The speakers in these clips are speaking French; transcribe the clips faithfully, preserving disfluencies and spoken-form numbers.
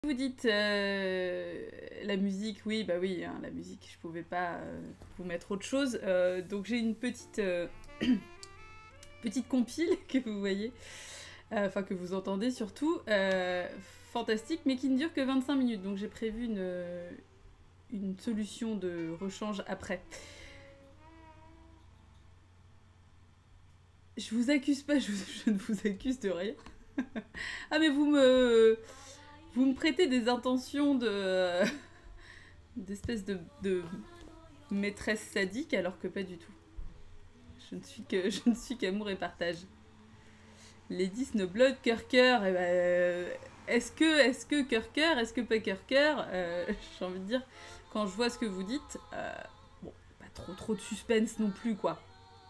Vous dites euh, la musique, oui, bah oui, hein, la musique, je pouvais pas euh, vous mettre autre chose. Euh, donc j'ai une petite, euh, petite compile que vous voyez, euh, enfin que vous entendez surtout, euh, fantastique, mais qui ne dure que vingt-cinq minutes. Donc j'ai prévu une, une solution de rechange après. Je vous accuse pas, je, je ne vous accuse de rien. Ah mais vous me... Vous me prêtez des intentions de... d'espèce de, de maîtresse sadique alors que pas du tout. Je ne suis que je ne suis qu'amour et partage. Lady Snowblood, cœur cœur, et ben, euh, est-ce que est-ce que cœur cœur, est-ce que pas cœur cœur, euh, j'ai envie de dire quand je vois ce que vous dites, euh, bon, pas trop trop de suspense non plus quoi.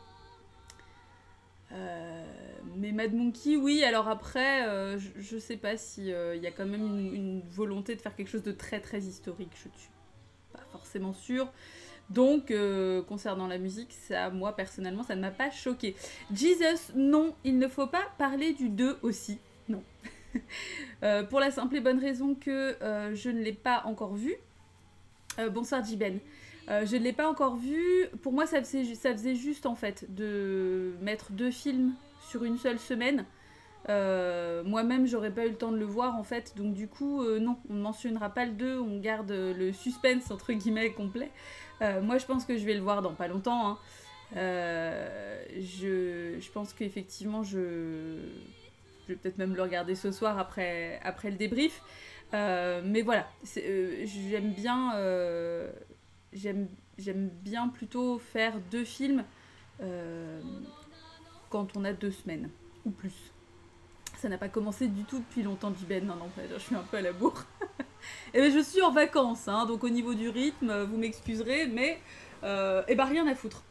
Euh, mais Mad Monkey, oui. Alors après, euh, je, je sais pas si il euh, y a quand même une, une volonté de faire quelque chose de très très historique. Je ne suis pas forcément sûre. Donc, euh, concernant la musique, ça, moi, personnellement, ça ne m'a pas choqué. Jesus, non, il ne faut pas parler du deux aussi. Non. euh, pour la simple et bonne raison que euh, je ne l'ai pas encore vu. Euh, bonsoir, Jiben. Euh, je ne l'ai pas encore vu. Pour moi, ça faisait, ça faisait juste, en fait, de mettre deux films sur une seule semaine. Euh, Moi-même, j'aurais pas eu le temps de le voir, en fait. Donc, du coup, euh, non, on ne mentionnera pas le deux. On garde le suspense, entre guillemets, complet. Euh, moi, je pense que je vais le voir dans pas longtemps. Hein. Euh, je, je pense qu'effectivement, je, je vais peut-être même le regarder ce soir après, après le débrief. Euh, mais voilà, euh, j'aime bien, euh, j'aime, j'aime bien plutôt faire deux films euh, quand on a deux semaines ou plus. Ça n'a pas commencé du tout depuis longtemps, Jiben. Non, non, je suis un peu à la bourre. Et bien, je suis en vacances, hein, donc au niveau du rythme, vous m'excuserez, mais euh, et bah rien à foutre.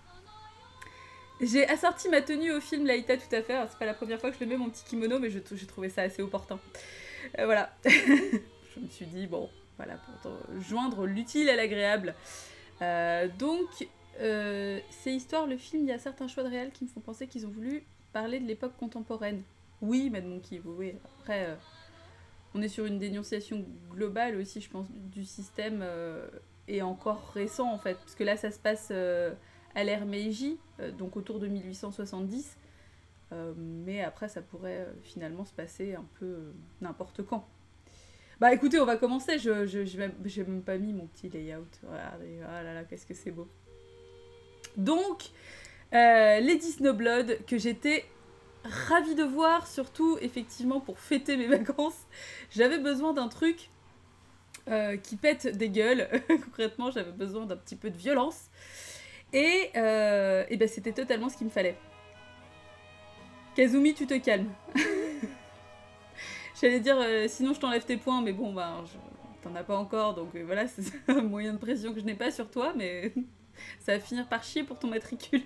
J'ai assorti ma tenue au film Laïta tout à fait. Alors, c'est pas la première fois que je le mets mon petit kimono, mais j'ai trouvé ça assez opportun. Euh, voilà. Je me suis dit, bon, voilà, pour joindre l'utile à l'agréable. Euh, donc, euh, c'est histoire, le film, il y a certains choix de réel qui me font penser qu'ils ont voulu parler de l'époque contemporaine. Oui, Mad Monkey, oui, oui. Après, euh, on est sur une dénonciation globale aussi, je pense, du système euh, et encore récent en fait, parce que là, ça se passe euh, à l'ère Meiji, euh, donc autour de mille huit cent soixante-dix, euh, mais après, ça pourrait euh, finalement se passer un peu euh, n'importe quand. Bah écoutez, on va commencer. Je je, je même, j'ai même pas mis mon petit layout. Regardez, oh là là, qu'est-ce que c'est beau. Donc, euh, Lady Snowblood, que j'étais ravie de voir, surtout effectivement pour fêter mes vacances. J'avais besoin d'un truc euh, qui pète des gueules. Concrètement, j'avais besoin d'un petit peu de violence. Et, euh, et ben c'était totalement ce qu'il me fallait. Kazumi, tu te calmes. J'allais dire, euh, sinon je t'enlève tes points, mais bon, ben, je... t'en as pas encore, donc euh, voilà, c'est un moyen de pression que je n'ai pas sur toi, mais ça va finir par chier pour ton matricule.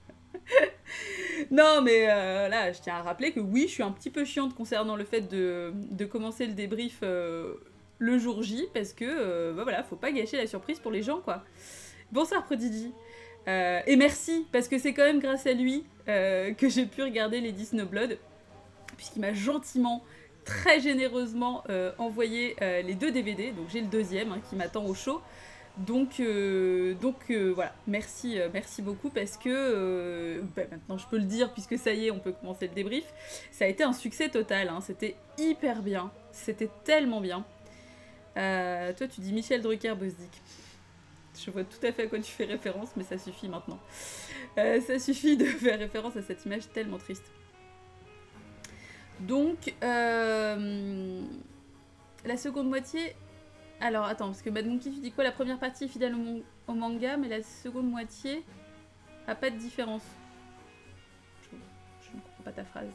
Non, mais euh, là, je tiens à rappeler que oui, je suis un petit peu chiante concernant le fait de, de commencer le débrief euh, le jour J, parce que, euh, bah voilà, faut pas gâcher la surprise pour les gens, quoi. Bonsoir, Prodigy. Euh, et merci, parce que c'est quand même grâce à lui euh, que j'ai pu regarder Lady Snowblood, puisqu'il m'a gentiment, très généreusement euh, envoyé euh, les deux D V D, donc j'ai le deuxième hein, qui m'attend au show. Donc, euh, donc euh, voilà, merci, euh, merci beaucoup parce que euh, bah maintenant je peux le dire puisque ça y est, on peut commencer le débrief. Ça a été un succès total, hein, c'était hyper bien, c'était tellement bien. Euh, toi, tu dis Michel Drucker, Bosdick. Je vois tout à fait à quoi tu fais référence, mais ça suffit maintenant. Euh, ça suffit de faire référence à cette image tellement triste. Donc, euh, la seconde moitié. Alors, attends, parce que Mad Monkey, tu dis quoi? La première partie est fidèle au, au manga, mais la seconde moitié a pas de différence. Je, je ne comprends pas ta phrase.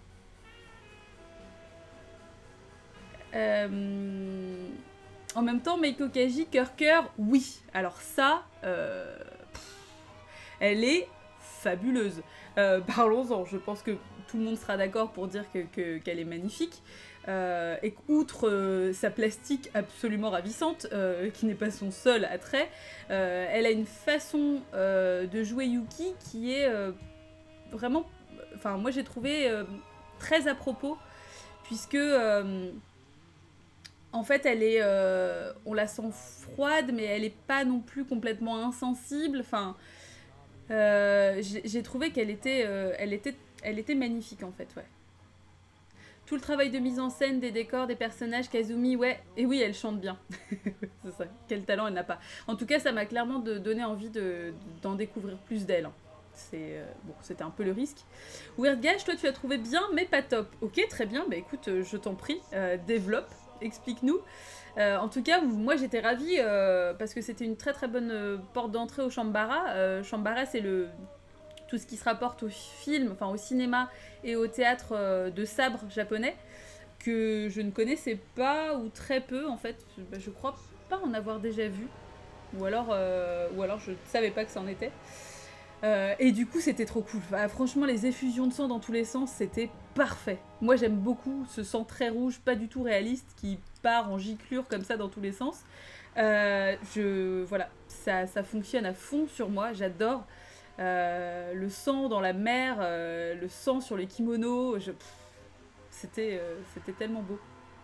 Euh, en même temps, Meiko Kaji, cœur cœur, oui. Alors ça, euh, pff, elle est fabuleuse. Euh, Parlons-en, je pense que tout le monde sera d'accord pour dire que, que, qu'elle est magnifique. Euh, et qu'outre euh, sa plastique absolument ravissante, euh, qui n'est pas son seul attrait, euh, elle a une façon euh, de jouer Yuki qui est euh, vraiment... Enfin, moi j'ai trouvé euh, très à propos, puisque... Euh, En fait, elle est, euh, on la sent froide, mais elle est pas non plus complètement insensible. Enfin, euh, j'ai trouvé qu'elle était, euh, elle était, elle était magnifique en fait, ouais. Tout le travail de mise en scène, des décors, des personnages, Kazumi, ouais, et oui, elle chante bien. C'est ça, quel talent elle n'a pas. En tout cas, ça m'a clairement de, donné envie de, d'en découvrir plus d'elle. Hein. C'est euh, bon, c'était un peu le risque. Weird Gage, toi tu as trouvé bien, mais pas top. Ok, très bien, bah écoute, euh, je t'en prie, euh, développe, explique-nous. Euh, en tout cas, moi j'étais ravie euh, parce que c'était une très très bonne euh, porte d'entrée au Shambara. Euh, Shambara, c'est le tout ce qui se rapporte au film, enfin au cinéma et au théâtre euh, de sabre japonais que je ne connaissais pas ou très peu en fait. Bah, je crois pas en avoir déjà vu, ou alors, euh, ou alors je ne savais pas que ça en était. Euh, et du coup, c'était trop cool. Enfin, franchement, les effusions de sang dans tous les sens, c'était parfait. Moi, j'aime beaucoup ce sang très rouge, pas du tout réaliste, qui part en giclure comme ça dans tous les sens. Euh, je, voilà, ça, ça fonctionne à fond sur moi, j'adore. Euh, le sang dans la mer, euh, le sang sur les kimonos, je... c'était euh, c'était tellement beau.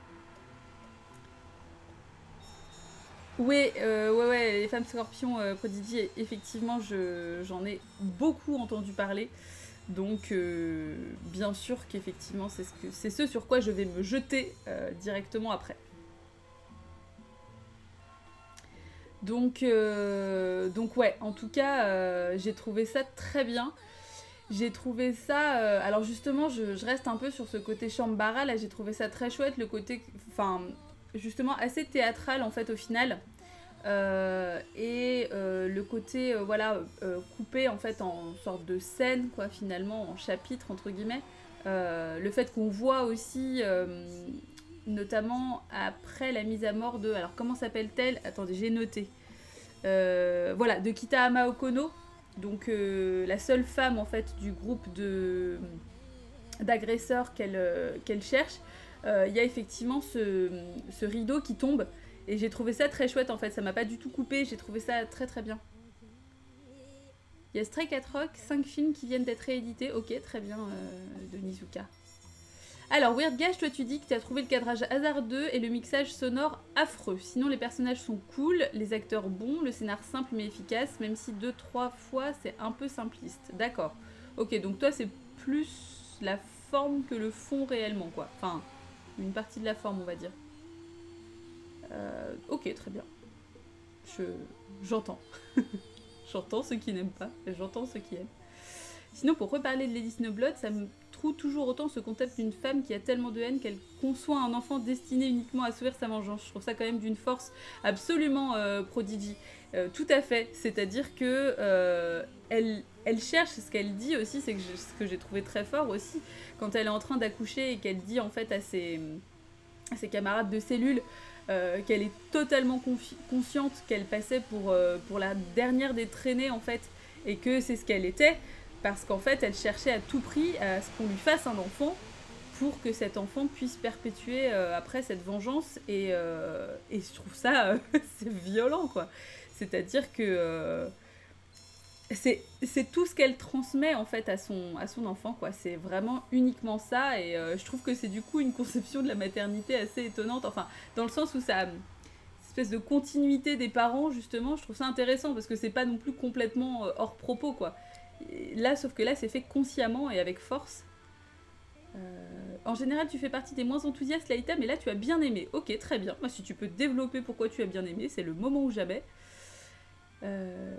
Oui, euh, ouais, ouais, les femmes scorpions euh, Prodigy, effectivement, je, j'en ai beaucoup entendu parler. Donc, euh, bien sûr qu'effectivement, c'est ce, que, c'est ce sur quoi je vais me jeter euh, directement après. Donc, euh, donc ouais, en tout cas, euh, j'ai trouvé ça très bien. J'ai trouvé ça... Euh, alors justement, je, je reste un peu sur ce côté Shambara, là, j'ai trouvé ça très chouette, le côté... Enfin, justement, assez théâtral, en fait, au final. Euh, et euh, le côté euh, voilà euh, coupé en fait en sorte de scène quoi finalement en chapitre entre guillemets euh, le fait qu'on voit aussi euh, notamment après la mise à mort de alors comment s'appelle-t-elle attendez j'ai noté euh, voilà de Kitahama Okono donc euh, la seule femme en fait du groupe de d'agresseurs qu'elle euh, qu'elle cherche il euh, y a effectivement ce, ce rideau qui tombe. Et j'ai trouvé ça très chouette en fait, ça m'a pas du tout coupé, j'ai trouvé ça très très bien. Il y a Stray Cat Rock, cinq films qui viennent d'être réédités, ok très bien euh, de Nizuka. Alors Weird Gage, toi tu dis que tu as trouvé le cadrage hasardeux et le mixage sonore affreux. Sinon les personnages sont cool, les acteurs bons, le scénar simple mais efficace, même si deux trois fois c'est un peu simpliste. D'accord. Ok donc toi c'est plus la forme que le fond réellement quoi. Enfin une partie de la forme on va dire. Euh, ok, très bien. Je, j'entends. J'entends ceux qui n'aiment pas, et j'entends ceux qui aiment. Sinon, pour reparler de Lady Snowblood, ça me trouve toujours autant ce concept d'une femme qui a tellement de haine qu'elle conçoit un enfant destiné uniquement à souffrir sa vengeance. Je trouve ça quand même d'une force absolument euh, Prodigy. Euh, tout à fait. C'est-à-dire que euh, elle, elle cherche, ce qu'elle dit aussi, c'est que je, ce que j'ai trouvé très fort aussi, quand elle est en train d'accoucher et qu'elle dit en fait à ses, à ses camarades de cellule Euh, qu'elle est totalement consciente qu'elle passait pour, euh, pour la dernière des traînées en fait et que c'est ce qu'elle était parce qu'en fait elle cherchait à tout prix à ce qu'on lui fasse un enfant pour que cet enfant puisse perpétuer euh, après cette vengeance et, euh, et je trouve ça euh, c'est violent quoi, c'est à dire que euh, c'est, c'est tout ce qu'elle transmet en fait à son, à son enfant quoi, c'est vraiment uniquement ça et euh, je trouve que c'est du coup une conception de la maternité assez étonnante, enfin dans le sens où ça cette espèce de continuité des parents justement, je trouve ça intéressant parce que c'est pas non plus complètement euh, hors propos quoi. Et là sauf que là c'est fait consciemment et avec force. Euh, en général tu fais partie des moins enthousiastes Laïta, mais là tu as bien aimé, ok très bien, moi si tu peux développer pourquoi tu as bien aimé, c'est le moment ou jamais. Euh...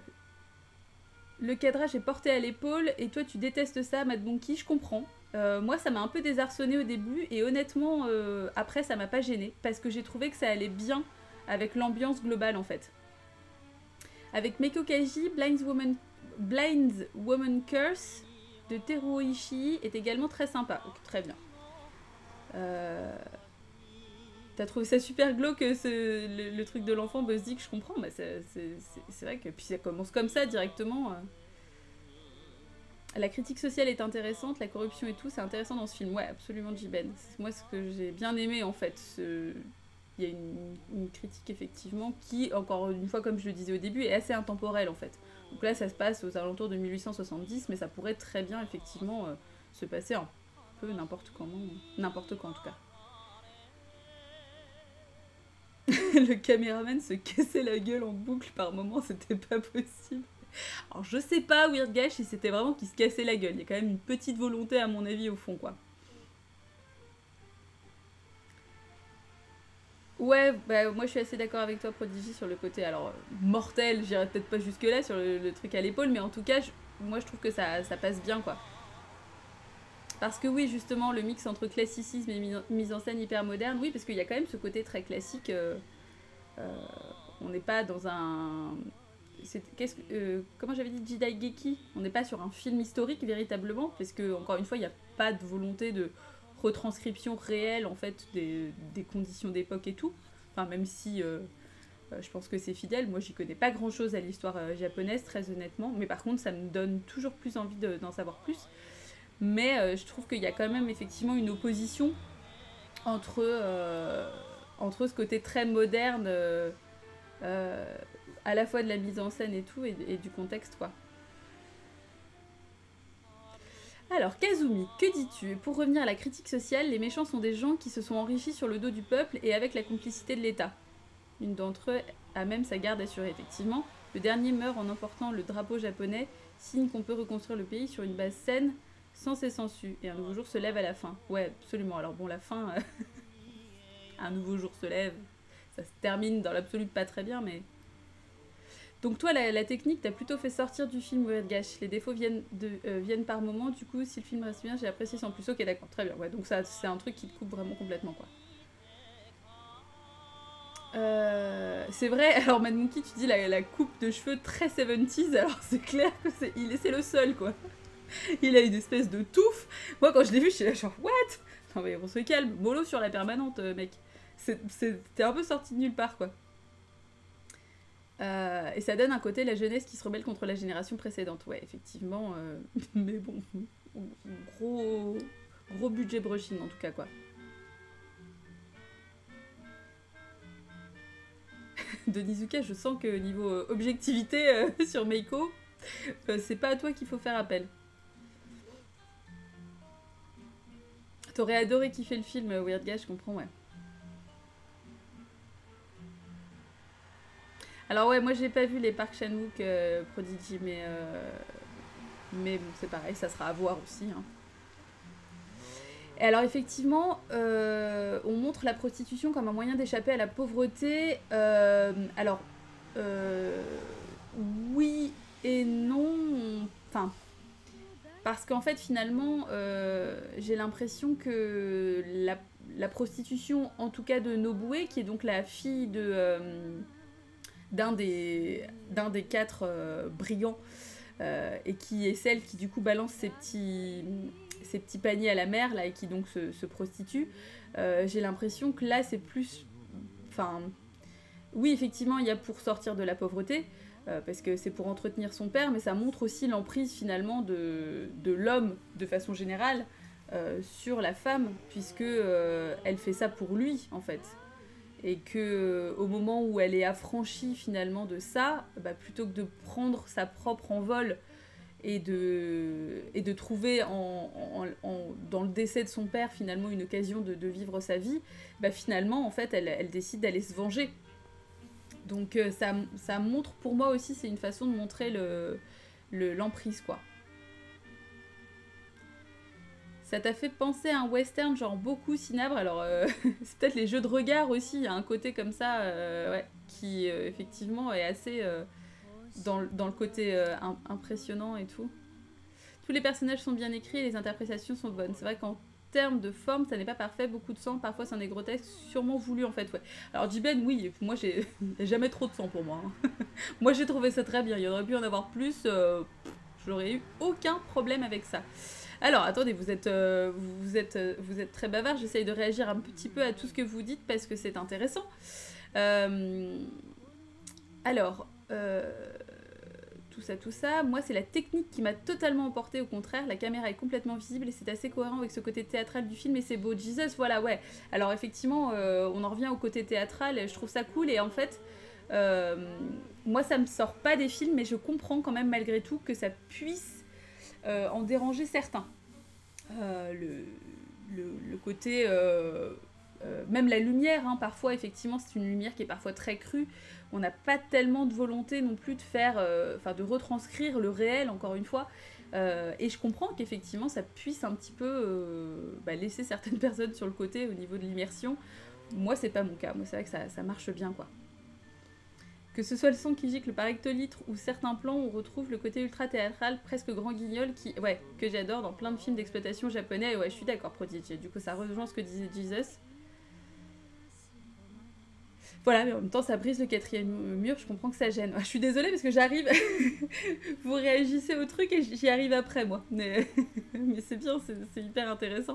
Le cadrage est porté à l'épaule et toi tu détestes ça, Mad Monkey, je comprends. Euh, moi ça m'a un peu désarçonné au début et honnêtement euh, après ça m'a pas gêné parce que j'ai trouvé que ça allait bien avec l'ambiance globale en fait. Avec Meiko Kaji, Blind Woman, Blind Woman Curse de Teruo Ishii est également très sympa. Ok, très bien. Euh... T'as trouvé ça super glauque ce, le, le truc de l'enfant Buzz Dick, je comprends, mais c'est, c'est, c'est, c'est vrai que puis ça commence comme ça directement. Euh... La critique sociale est intéressante, la corruption et tout, c'est intéressant dans ce film. Ouais, absolument, J-Ben. C'est moi ce que j'ai bien aimé en fait. Ce... Il y a une, une critique effectivement qui, encore une fois, comme je le disais au début, est assez intemporelle en fait. Donc là, ça se passe aux alentours de mille huit cent soixante-dix, mais ça pourrait très bien effectivement euh, se passer un peu n'importe comment, n'importe quand en tout cas. Le caméraman se cassait la gueule en boucle par moment, c'était pas possible. Alors je sais pas, Weird Gash, si c'était vraiment qu'il se cassait la gueule. Il y a quand même une petite volonté à mon avis au fond, quoi. Ouais, bah moi je suis assez d'accord avec toi, Prodigy, sur le côté, alors, euh, mortel, j'irais peut-être pas jusque là sur le, le truc à l'épaule, mais en tout cas, je- moi je trouve que ça, ça passe bien, quoi. Parce que oui, justement, le mix entre classicisme et mi- mise en scène hyper moderne, oui, parce qu'il y a quand même ce côté très classique, euh, euh, on n'est pas dans un... c'est- qu'est-ce que- euh, comment j'avais dit, Jidaigeki? On n'est pas sur un film historique, véritablement, parce que, encore une fois, il n'y a pas de volonté de retranscription réelle, en fait, des, des conditions d'époque et tout. Enfin, même si... euh, euh, je pense que c'est fidèle. Moi, j'y connais pas grand-chose à l'histoire euh, japonaise, très honnêtement. Mais par contre, ça me donne toujours plus envie de- d'en savoir plus. Mais euh, je trouve qu'il y a quand même effectivement une opposition entre, euh, entre ce côté très moderne, euh, euh, à la fois de la mise en scène et tout, et, et du contexte, quoi. Alors, Kazumi, que dis-tu? Pour revenir à la critique sociale, les méchants sont des gens qui se sont enrichis sur le dos du peuple et avec la complicité de l'État. Une d'entre eux a même sa garde assurée, effectivement. Le dernier meurt en emportant le drapeau japonais, signe qu'on peut reconstruire le pays sur une base saine, sans ses sangsues. Et un nouveau jour se lève à la fin. Ouais, absolument. Alors bon, la fin, euh, un nouveau jour se lève. Ça se termine dans l'absolu pas très bien, mais... Donc toi, la, la technique, t'as plutôt fait sortir du film Weird Gash. Les défauts viennent, de, euh, viennent par moment, du coup, si le film reste bien, j'ai apprécié sans plus. Ok, d'accord, très bien. Ouais, donc ça, c'est un truc qui te coupe vraiment complètement, quoi. Euh, c'est vrai, alors Mad Monkey, tu dis la, la coupe de cheveux très soixante-dix, alors c'est clair que c'est, il, c'est le seul, quoi. Il a une espèce de touffe. Moi, quand je l'ai vu, je suis là genre, what? Non mais on se calme, mollo sur la permanente, euh, mec. C'est, c'est, t'es un peu sorti de nulle part, quoi. Euh, et ça donne un côté la jeunesse qui se rebelle contre la génération précédente. Ouais, effectivement. Euh, mais bon, gros, gros budget brushing en tout cas, quoi. De Nizuka, je sens que niveau euh, objectivité euh, sur Meiko, euh, c'est pas à toi qu'il faut faire appel. T'aurais adoré kiffer le film euh, Weird Guy, je comprends, ouais. Alors ouais, moi j'ai pas vu les Park Chan-wook euh, Prodigy, mais euh, mais bon, c'est pareil, ça sera à voir aussi. Hein. Et alors effectivement, euh, on montre la prostitution comme un moyen d'échapper à la pauvreté. Euh, alors euh, oui et non. Enfin, parce qu'en fait finalement, euh, j'ai l'impression que la, la prostitution, en tout cas de Nobue, qui est donc la fille de euh, d'un des d'un des quatre euh, brigands. Euh, et qui est celle qui du coup balance ses petits, ses petits paniers à la mer là, et qui donc se, se prostitue. Euh, j'ai l'impression que là c'est plus... Enfin, oui effectivement il y a pour sortir de la pauvreté, euh, parce que c'est pour entretenir son père, mais ça montre aussi l'emprise finalement de, de l'homme de façon générale euh, sur la femme, puisque euh, elle fait ça pour lui en fait. Et que au moment où elle est affranchie finalement de ça, bah, plutôt que de prendre sa propre envol et de, et de trouver en, en, en, dans le décès de son père finalement une occasion de, de vivre sa vie, bah, finalement en fait elle, elle décide d'aller se venger. Donc euh, ça, ça montre, pour moi aussi c'est une façon de montrer le, le, l'emprise quoi. Ça t'a fait penser à un western genre beaucoup Cinabre, alors euh, c'est peut-être les jeux de regard aussi, il y a un côté comme ça euh, ouais, qui euh, effectivement est assez euh, dans, dans le côté euh, impressionnant et tout. Tous les personnages sont bien écrits et les interprétations sont bonnes. C'est vrai qu'en termes de forme, ça n'est pas parfait, beaucoup de sang, parfois c'est un des grotesques, sûrement voulu en fait, ouais. Alors Jiben, oui, moi j'ai jamais trop de sang pour moi. Hein. Moi j'ai trouvé ça très bien, il y aurait pu en avoir plus, euh, j'aurais eu aucun problème avec ça. Alors, attendez, vous êtes, euh, vous êtes, euh, vous êtes très bavard. J'essaye de réagir un petit peu à tout ce que vous dites parce que c'est intéressant. Euh, alors, euh, tout ça, tout ça. Moi, c'est la technique qui m'a totalement emportée. Au contraire, la caméra est complètement visible et c'est assez cohérent avec ce côté théâtral du film et c'est beau. Jesus, voilà, ouais. Alors, effectivement, euh, on en revient au côté théâtral. Et je trouve ça cool et en fait, euh, moi, ça me sort pas des films, mais je comprends quand même malgré tout que ça puisse Euh, en déranger certains. Euh, le, le, le côté... Euh, euh, même la lumière, hein, parfois, effectivement, c'est une lumière qui est parfois très crue. On n'a pas tellement de volonté non plus de faire, enfin, euh, de retranscrire le réel, encore une fois. Euh, et je comprends qu'effectivement, ça puisse un petit peu euh, bah, laisser certaines personnes sur le côté au niveau de l'immersion. Moi, c'est pas mon cas. Moi, c'est vrai que ça, ça marche bien, quoi. Que ce soit le son qui gicle par hectolitre ou certains plans, on retrouve le côté ultra théâtral, presque grand guignol, qui, ouais, que j'adore dans plein de films d'exploitation japonais. Et ouais, je suis d'accord, Prodigy. Du coup, ça rejoint ce que disait Jesus. Voilà, mais en même temps, ça brise le quatrième mur, je comprends que ça gêne. Je suis désolée parce que j'arrive... Vous réagissez au truc et j'y arrive après, moi. Mais, mais c'est bien, c'est hyper intéressant.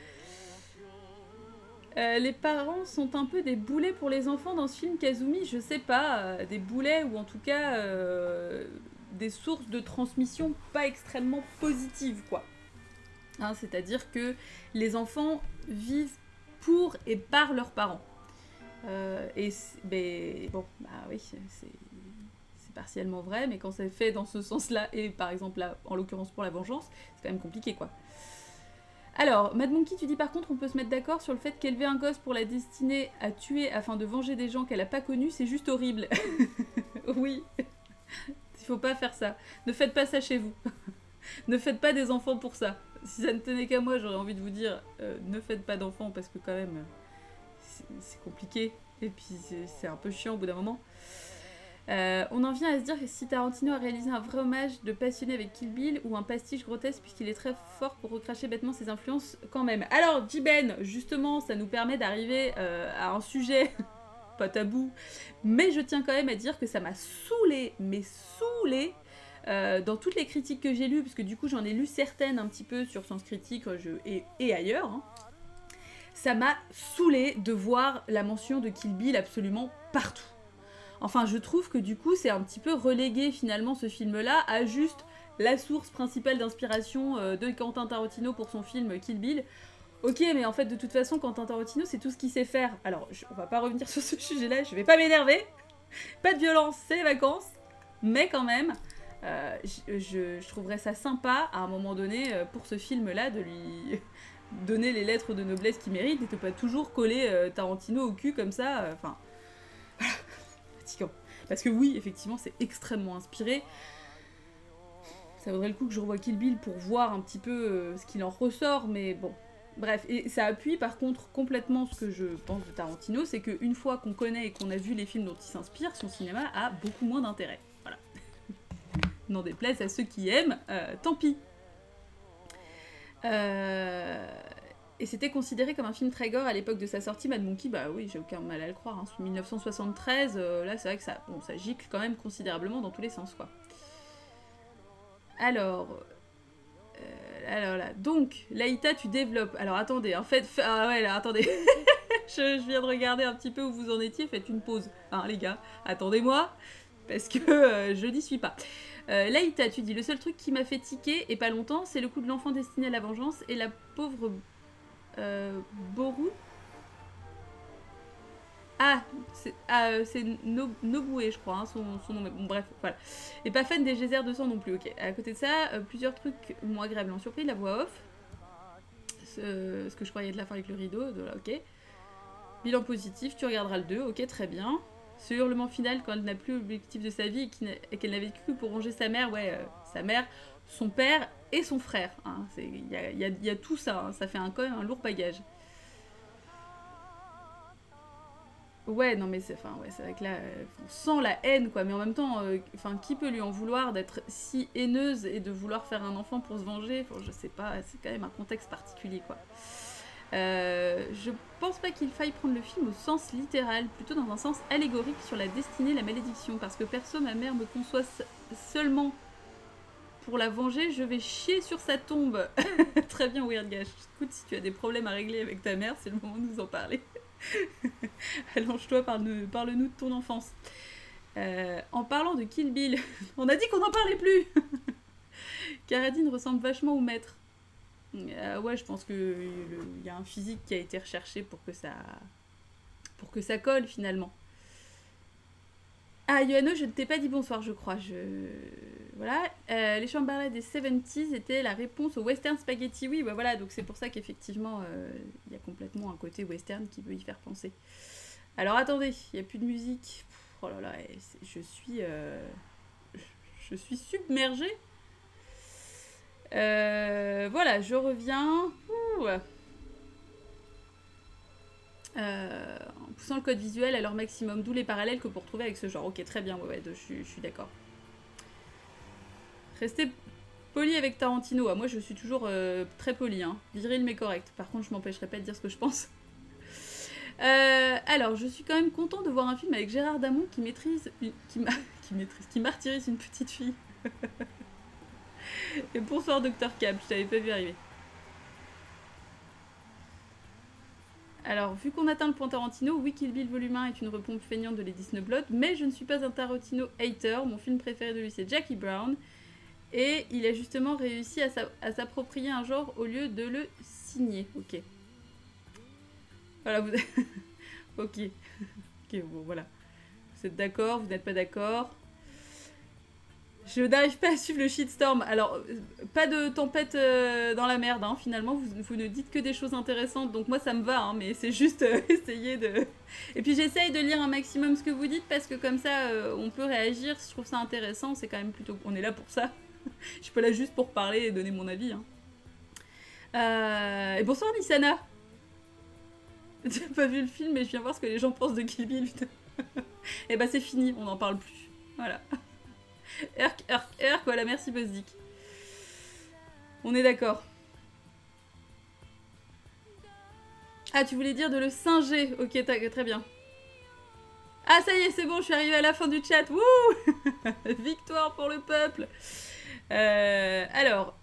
Euh, les parents sont un peu des boulets pour les enfants dans ce film, Kazumi, je sais pas, euh, des boulets ou en tout cas euh, des sources de transmission pas extrêmement positives, quoi. Hein, c'est-à-dire que les enfants vivent pour et par leurs parents. Euh, et ben, bon, bah oui, c'est partiellement vrai, mais quand c'est fait dans ce sens-là, et par exemple là, en l'occurrence pour la vengeance, c'est quand même compliqué, quoi. Alors, Mad Monkey, tu dis par contre, on peut se mettre d'accord sur le fait qu'élever un gosse pour la destiner à tuer afin de venger des gens qu'elle a pas connus, c'est juste horrible. Oui, il faut pas faire ça. Ne faites pas ça chez vous. Ne faites pas des enfants pour ça. Si ça ne tenait qu'à moi, j'aurais envie de vous dire, euh, ne faites pas d'enfants parce que quand même, c'est compliqué. Et puis c'est un peu chiant au bout d'un moment. Euh, on en vient à se dire que si Tarantino a réalisé un vrai hommage de passionné avec Kill Bill ou un pastiche grotesque puisqu'il est très fort pour recracher bêtement ses influences quand même. Alors, J-Ben, justement, ça nous permet d'arriver euh, à un sujet pas tabou, mais je tiens quand même à dire que ça m'a saoulé, mais saoulé euh, dans toutes les critiques que j'ai lues, parce que du coup j'en ai lu certaines un petit peu sur Sens Critique je, et, et ailleurs. Hein. Ça m'a saoulé de voir la mention de Kill Bill absolument partout. Enfin, je trouve que du coup, c'est un petit peu relégué finalement ce film-là à juste la source principale d'inspiration euh, de Quentin Tarantino pour son film Kill Bill. Ok, mais en fait, de toute façon, Quentin Tarantino, c'est tout ce qu'il sait faire. Alors, je, on va pas revenir sur ce sujet-là, je vais pas m'énerver. Pas de violence, c'est les vacances. Mais quand même, euh, je, je, je trouverais ça sympa, à un moment donné, euh, pour ce film-là, de lui donner les lettres de noblesse qu'il mérite et de pas toujours coller euh, Tarantino au cul comme ça. Enfin, euh, voilà. Parce que oui, effectivement, c'est extrêmement inspiré. Ça vaudrait le coup que je revoie Kill Bill pour voir un petit peu euh, ce qu'il en ressort, mais bon. Bref, et ça appuie par contre complètement ce que je pense de Tarantino, c'est qu'une fois qu'on connaît et qu'on a vu les films dont il s'inspire, son cinéma a beaucoup moins d'intérêt. Voilà. N'en déplaise à ceux qui aiment, euh, tant pis. Euh... Et c'était considéré comme un film très gore à l'époque de sa sortie. Mad Monkey, bah oui, j'ai aucun mal à le croire. Hein. mille neuf cent soixante-treize, euh, là c'est vrai que ça, bon, ça gicle quand même considérablement dans tous les sens, quoi. Alors, euh, alors là, donc, Laïta, tu développes. Alors attendez, en fait, ah ouais, là, attendez. je, je viens de regarder un petit peu où vous en étiez. Faites une pause, hein, les gars. Attendez-moi, parce que euh, je n'y suis pas. Euh, Laïta, tu dis, le seul truc qui m'a fait tiquer, et pas longtemps, c'est le coup de l'enfant destiné à la vengeance et la pauvre... Euh, Boru. Ah, c'est ah, euh, no, Nobue, je crois, hein, son, son nom. Mais bon, bref, voilà. Et pas fan des geysers de sang non plus, ok. À côté de ça, euh, plusieurs trucs moins agréablement surpris. La voix off. Ce, ce que je croyais être la fin avec le rideau, de là, ok. Bilan positif, tu regarderas le deux, ok, très bien. Ce hurlement final quand elle n'a plus l'objectif de sa vie et qu'elle n'a vécu que pour venger sa mère, ouais, euh, sa mère, son père et son frère. Hein. Il y a, y, a, y a tout ça, hein. Ça fait un, quand même un lourd bagage. Ouais, non mais c'est enfin, ouais, vrai que là, euh, on sent la haine, quoi. Mais en même temps, euh, qui peut lui en vouloir d'être si haineuse et de vouloir faire un enfant pour se venger? Enfin, je sais pas, c'est quand même un contexte particulier, quoi. Euh, je pense pas qu'il faille prendre le film au sens littéral, plutôt dans un sens allégorique sur la destinée, la malédiction. Parce que perso, ma mère me conçoit seulement pour la venger, je vais chier sur sa tombe. Très bien, Weird Gash. Écoute, si tu as des problèmes à régler avec ta mère, c'est le moment de nous en parler. Allonge-toi, parle-nous parle de ton enfance. Euh, en parlant de Kill Bill, on a dit qu'on n'en parlait plus. Carradine ressemble vachement au maître. Euh, ouais, je pense qu'il y a un physique qui a été recherché pour que ça, pour que ça colle finalement. Ah, Yoano, je ne t'ai pas dit bonsoir, je crois. Je... voilà. Euh, les Chamberlain des soixante-dix étaient la réponse au western spaghetti. Oui, bah voilà, donc c'est pour ça qu'effectivement, il euh, y a complètement un côté western qui veut y faire penser. Alors attendez, il n'y a plus de musique. Pff, oh là là, je suis... Euh, je suis submergée. Euh, voilà, je reviens. Ouh. Euh, en poussant le code visuel à leur maximum, d'où les parallèles que pour trouver avec ce genre. Ok, très bien, ouais, ouais, je, je suis d'accord. Restez poli avec Tarantino. Ah, moi, je suis toujours euh, très poli, hein. Viril mais correct. Par contre, je m'empêcherai pas de dire ce que je pense. Euh, alors, je suis quand même content de voir un film avec Gérard Damon qui maîtrise, une, qui, ma, qui maîtrise, qui martyrise une petite fille. Et bonsoir Docteur Cab, je t'avais pas vu arriver. Alors, vu qu'on atteint le point Tarantino, oui, Kill Bill Volume un est une repompe feignante de Lady Snowblood, mais je ne suis pas un Tarantino hater. Mon film préféré de lui, c'est Jackie Brown. Et il a justement réussi à s'approprier un genre au lieu de le signer. Ok. Voilà, vous... ok. Ok, bon, voilà. Vous êtes d'accord, vous n'êtes pas d'accord. Je n'arrive pas à suivre le shitstorm. Alors, pas de tempête euh, dans la merde, hein. Finalement, vous, vous ne dites que des choses intéressantes. Donc moi, ça me va, hein, mais c'est juste euh, essayer de... Et puis j'essaye de lire un maximum ce que vous dites, parce que comme ça, euh, on peut réagir. Je trouve ça intéressant, c'est quand même plutôt... On est là pour ça. Je suis pas là juste pour parler et donner mon avis. Hein. Euh... Et bonsoir, Nissana. J'ai pas vu le film, mais je viens voir ce que les gens pensent de Kill Bill. Et bah c'est fini, on n'en parle plus. Voilà. Erk, erk, erk, voilà, merci Buzzik. On est d'accord. Ah, tu voulais dire de le singer. Ok, très bien. Ah, ça y est, c'est bon, je suis arrivée à la fin du chat. Wouh. Victoire pour le peuple. Euh, alors...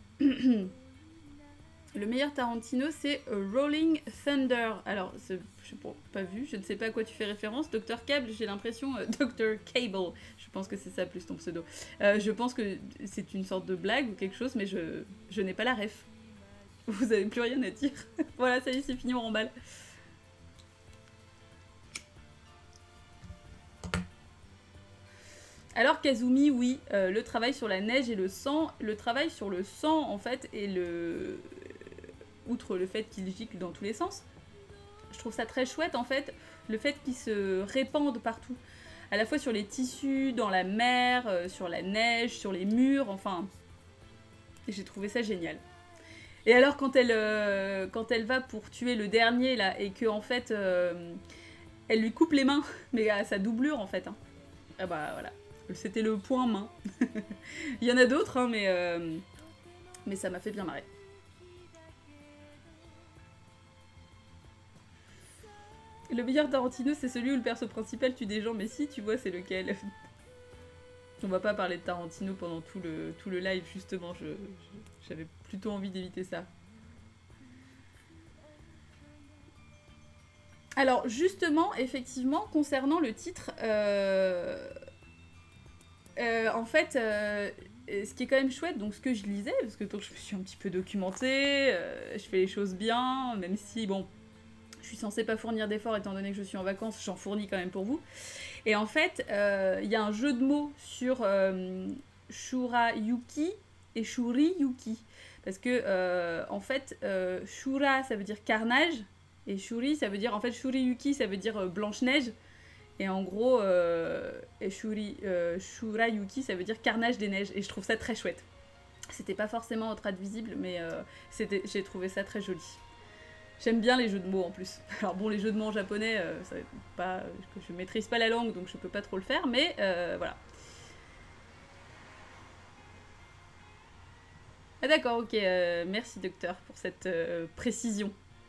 Le meilleur Tarantino, c'est Rolling Thunder. Alors, je n'ai pas vu, je ne sais pas à quoi tu fais référence. Docteur Cable, j'ai l'impression... Euh, Docteur Cable, je pense que c'est ça plus ton pseudo. Euh, je pense que c'est une sorte de blague ou quelque chose, mais je, je n'ai pas la ref. Vous avez plus rien à dire. Voilà, ça y est, c'est fini, on remballe. Alors Kazumi, oui, euh, le travail sur la neige et le sang, le travail sur le sang, en fait, et le... Outre le fait qu'il gicle dans tous les sens, je trouve ça très chouette, en fait, le fait qu'il se répande partout. À la fois sur les tissus, dans la mer, euh, sur la neige, sur les murs, enfin... J'ai trouvé ça génial. Et alors, quand elle, euh, quand elle va pour tuer le dernier, là, et que en fait, euh, elle lui coupe les mains, mais à sa doublure, en fait. Hein. Ah bah, voilà. C'était le point main. Il y en a d'autres, hein, mais, euh, mais ça m'a fait bien marrer. Le meilleur Tarantino, c'est celui où le perso principal tue des gens, mais si, tu vois, c'est lequel. On va pas parler de Tarantino pendant tout le, tout le live, justement, je, je, j'avais plutôt envie d'éviter ça. Alors, justement, effectivement, concernant le titre... Euh... Euh, en fait, euh, ce qui est quand même chouette, donc ce que je lisais, parce que donc, je me suis un petit peu documentée, euh, je fais les choses bien, même si, bon, je suis censée pas fournir d'efforts étant donné que je suis en vacances, j'en fournis quand même pour vous. Et en fait, il euh, y a un jeu de mots sur euh, Shurayuki et Shuriyuki. Parce que, euh, en fait, euh, Shura, ça veut dire carnage, et Shuri, ça veut dire, en fait, Shuriyuki, ça veut dire euh, Blanche-Neige. Et en gros, euh, et Shuri, euh, Shurayuki, ça veut dire carnage des neiges. Et je trouve ça très chouette. C'était pas forcément traduisible, mais euh, j'ai trouvé ça très joli. J'aime bien les jeux de mots en plus. Alors bon, les jeux de mots en japonais, euh, ça, pas, je maîtrise pas la langue, donc je peux pas trop le faire, mais euh, voilà. Ah d'accord, ok. Euh, merci docteur pour cette euh, précision.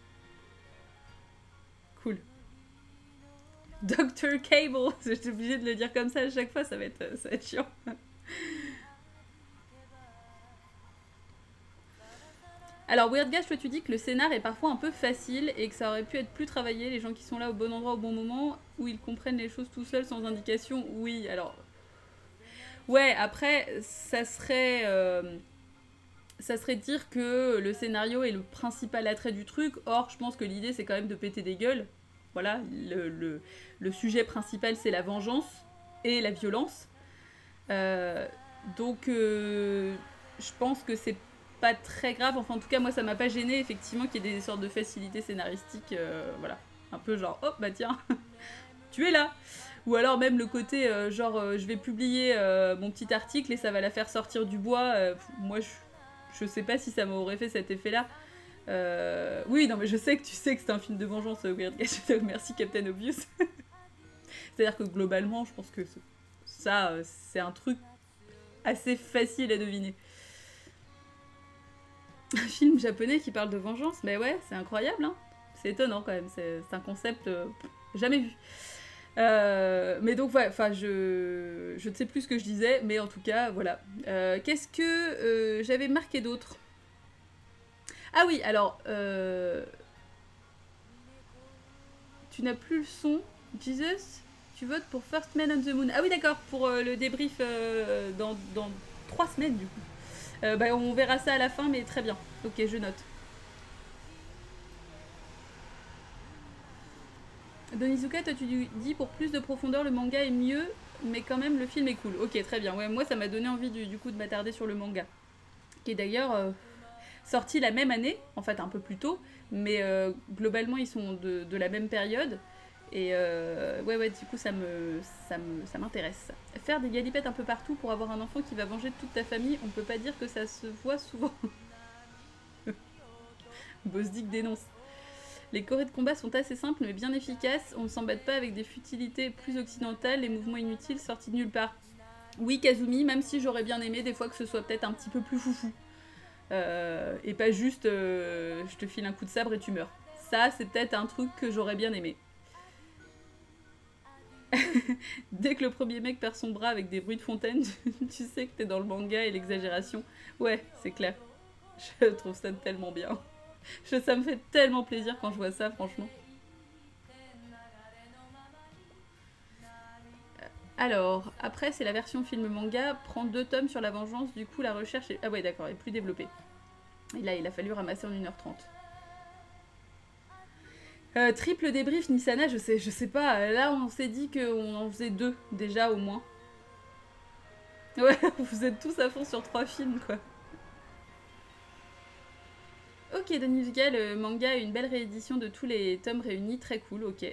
Cool. docteur Cable, j'étais obligée de le dire comme ça à chaque fois, ça va être, ça va être chiant. Alors Weird Gash, toi tu dis que le scénar est parfois un peu facile et que ça aurait pu être plus travaillé, les gens qui sont là au bon endroit au bon moment, où ils comprennent les choses tout seuls sans indication. Oui, alors... Ouais, après, ça serait... Euh... ça serait dire que le scénario est le principal attrait du truc, or je pense que l'idée c'est quand même de péter des gueules. Voilà, le, le, le sujet principal c'est la vengeance et la violence. Euh, Donc, euh, je pense que c'est pas très grave. Enfin, en tout cas, moi, ça m'a pas gêné, effectivement, qu'il y ait des sortes de facilités scénaristiques. Euh, voilà. Un peu genre, oh, bah tiens, tu es là. Ou alors même le côté, euh, genre, euh, je vais publier euh, mon petit article et ça va la faire sortir du bois. Euh, moi, je, je sais pas si ça m'aurait fait cet effet-là. Euh, oui, non, mais je sais que tu sais que c'est un film de vengeance, Weird Guy. Merci, Captain Obvious. C'est-à-dire que globalement, je pense que ça, c'est un truc assez facile à deviner. Un film japonais qui parle de vengeance, mais ouais, c'est incroyable, hein. C'est étonnant quand même, c'est un concept euh, jamais vu. Euh, mais donc, ouais, enfin, je, je ne sais plus ce que je disais, mais en tout cas, voilà. Euh, Qu'est-ce que euh, j'avais marqué d'autre? Ah oui, alors, euh, tu n'as plus le son, Jesus. Tu votes pour First Man on the Moon. Ah oui, d'accord, pour euh, le débrief euh, dans, dans trois semaines, du coup. Euh, bah, on verra ça à la fin, mais très bien. Ok, je note. Donizuka, toi tu dis pour plus de profondeur, le manga est mieux, mais quand même le film est cool. Ok, très bien. Ouais, moi ça m'a donné envie du, du coup de m'attarder sur le manga. Qui est d'ailleurs euh, sorti la même année, en fait un peu plus tôt, mais euh, globalement ils sont de, de la même période. Et euh, ouais, ouais, du coup, ça me, ça me, ça m'intéresse. Faire des galipettes un peu partout pour avoir un enfant qui va venger toute ta famille, on peut pas dire que ça se voit souvent. Bosdick dénonce. Les chorés de combat sont assez simples mais bien efficaces. On ne s'embête pas avec des futilités plus occidentales, les mouvements inutiles sortis de nulle part. Oui, Kazumi, même si j'aurais bien aimé des fois que ce soit peut-être un petit peu plus foufou. Euh, et pas juste euh, je te file un coup de sabre et tu meurs. Ça, c'est peut-être un truc que j'aurais bien aimé. Dès que le premier mec perd son bras avec des bruits de fontaine, tu sais que t'es dans le manga et l'exagération. Ouais, c'est clair. Je trouve ça tellement bien. Je, ça me fait tellement plaisir quand je vois ça, franchement. Alors, après, c'est la version film manga, prend deux tomes sur la vengeance, du coup, la recherche est... Ah ouais, d'accord, est plus développée. Et là, il a fallu ramasser en une heure trente. Euh, triple débrief, Nisana, je sais, je sais pas. Là, on s'est dit qu'on en faisait deux, déjà, au moins. Ouais, vous êtes tous à fond sur trois films, quoi. Ok, Donizuka, le manga a une belle réédition de tous les tomes réunis, très cool, ok.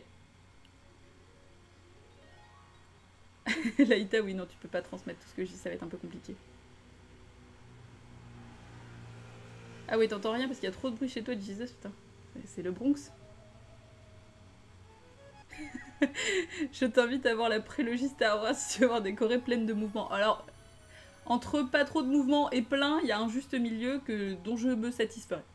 Laïta, oui, non, tu peux pas transmettre tout ce que je dis, ça va être un peu compliqué. Ah oui, t'entends rien parce qu'il y a trop de bruit chez toi, Jesus, putain. C'est le Bronx. Je t'invite à voir la prélogie Star Wars si tu veux voir des chorés pleines de mouvements. Alors, entre pas trop de mouvements et plein, il y a un juste milieu que, dont je me satisferai.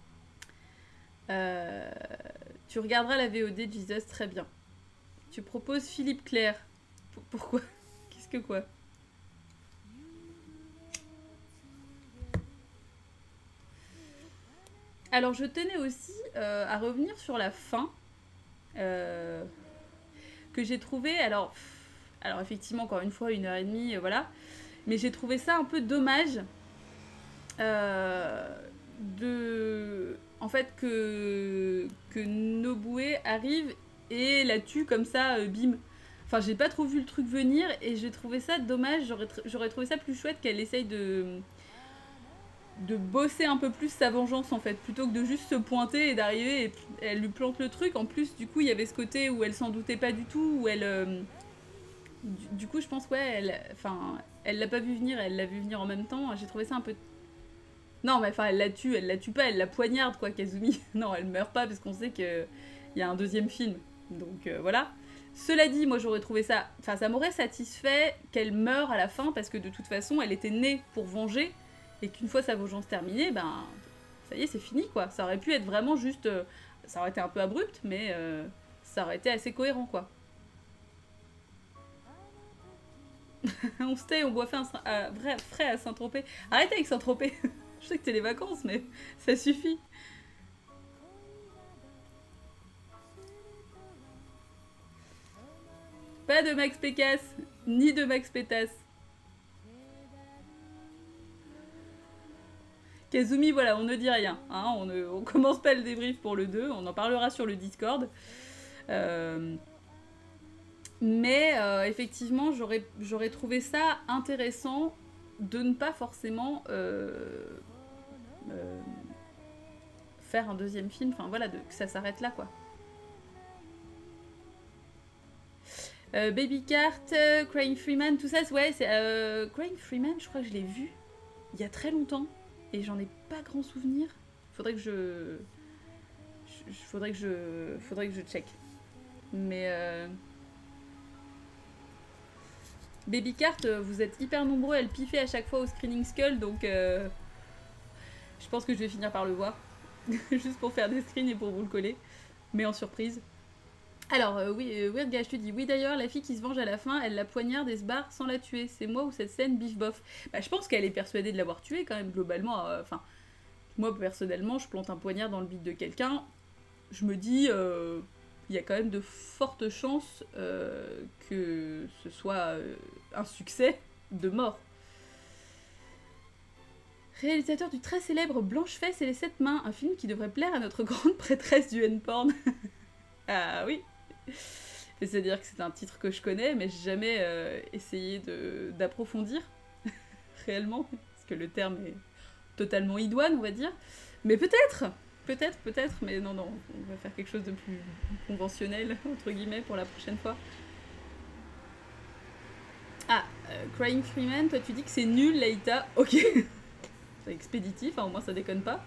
Euh, tu regarderas la V O D, Jesus, très bien. Tu proposes Philippe Clair. P pourquoi? Qu'est-ce que quoi? Alors, je tenais aussi euh, à revenir sur la fin. Euh, que j'ai trouvé, alors, alors effectivement, encore une fois, une heure et demie, euh, voilà. Mais j'ai trouvé ça un peu dommage euh, de... En fait, que, que Nobue arrive et la tue comme ça, euh, bim. Enfin, j'ai pas trop vu le truc venir et j'ai trouvé ça dommage. J'aurais trouvé ça plus chouette qu'elle essaye de... de bosser un peu plus sa vengeance en fait, plutôt que de juste se pointer et d'arriver et elle lui plante le truc. En plus, du coup, il y avait ce côté où elle s'en doutait pas du tout, où elle... Euh, du, du coup, je pense, ouais, elle... Enfin, elle l'a pas vu venir, elle l'a vu venir en même temps. J'ai trouvé ça un peu... Non, mais enfin, elle la tue, elle la tue pas, elle la poignarde, quoi, Kazumi. Non, elle meurt pas, parce qu'on sait qu'il y a un deuxième film. Donc, euh, voilà. Cela dit, moi, j'aurais trouvé ça... Enfin, ça m'aurait satisfait qu'elle meure à la fin, parce que de toute façon, elle était née pour venger, et qu'une fois sa vengeance terminée, ben... Ça y est, c'est fini, quoi. Ça aurait pu être vraiment juste... Euh, ça aurait été un peu abrupt, mais euh, ça aurait été assez cohérent, quoi. On se tait, on boit frais à, frais à Saint-Tropez. Arrête avec Saint-Tropez. Je sais que c'est les vacances, mais ça suffit. Pas de Max Pécasse, ni de Max Pétasse. Kazumi, voilà, on ne dit rien. Hein, on ne on commence pas le débrief pour le deux, on en parlera sur le Discord. Euh, mais euh, effectivement, j'aurais trouvé ça intéressant de ne pas forcément euh, euh, faire un deuxième film, enfin voilà, de, que ça s'arrête là, quoi. Euh, Baby Cart, euh, Crying Freeman, tout ça, ouais, c'est... Euh, Crying Freeman, je crois que je l'ai vu il y a très longtemps, et j'en ai pas grand souvenir. Faudrait que je... je faudrait que je... Faudrait que je check. Mais... Euh... Baby Cart, vous êtes hyper nombreux à le piffer à chaque fois au Screening Skull, donc... Euh... Je pense que je vais finir par le voir. Juste pour faire des screens et pour vous le coller. Mais en surprise. Alors, euh, oui, euh, Weird Guy, je te dis, oui d'ailleurs, la fille qui se venge à la fin, elle la poignarde et se barre sans la tuer. C'est moi ou cette scène, bif bof. Bah, je pense qu'elle est persuadée de l'avoir tuée quand même, globalement. Enfin, euh, moi personnellement, je plante un poignard dans le bide de quelqu'un. Je me dis, il euh, y a quand même de fortes chances euh, que ce soit euh, un succès de mort. Réalisateur du très célèbre Blanche-Fesse et les Sept Mains, un film qui devrait plaire à notre grande prêtresse du N-porn. Ah oui. C'est-à-dire que c'est un titre que je connais, mais j'ai jamais euh, essayé d'approfondir réellement, parce que le terme est totalement idoine, on va dire. Mais peut-être, peut-être, peut-être, mais non, non, on va faire quelque chose de plus conventionnel, entre guillemets, pour la prochaine fois. Ah, euh, Crying Freeman, toi tu dis que c'est nul, Laïta. Ok. C'est expéditif, hein, au moins ça déconne pas.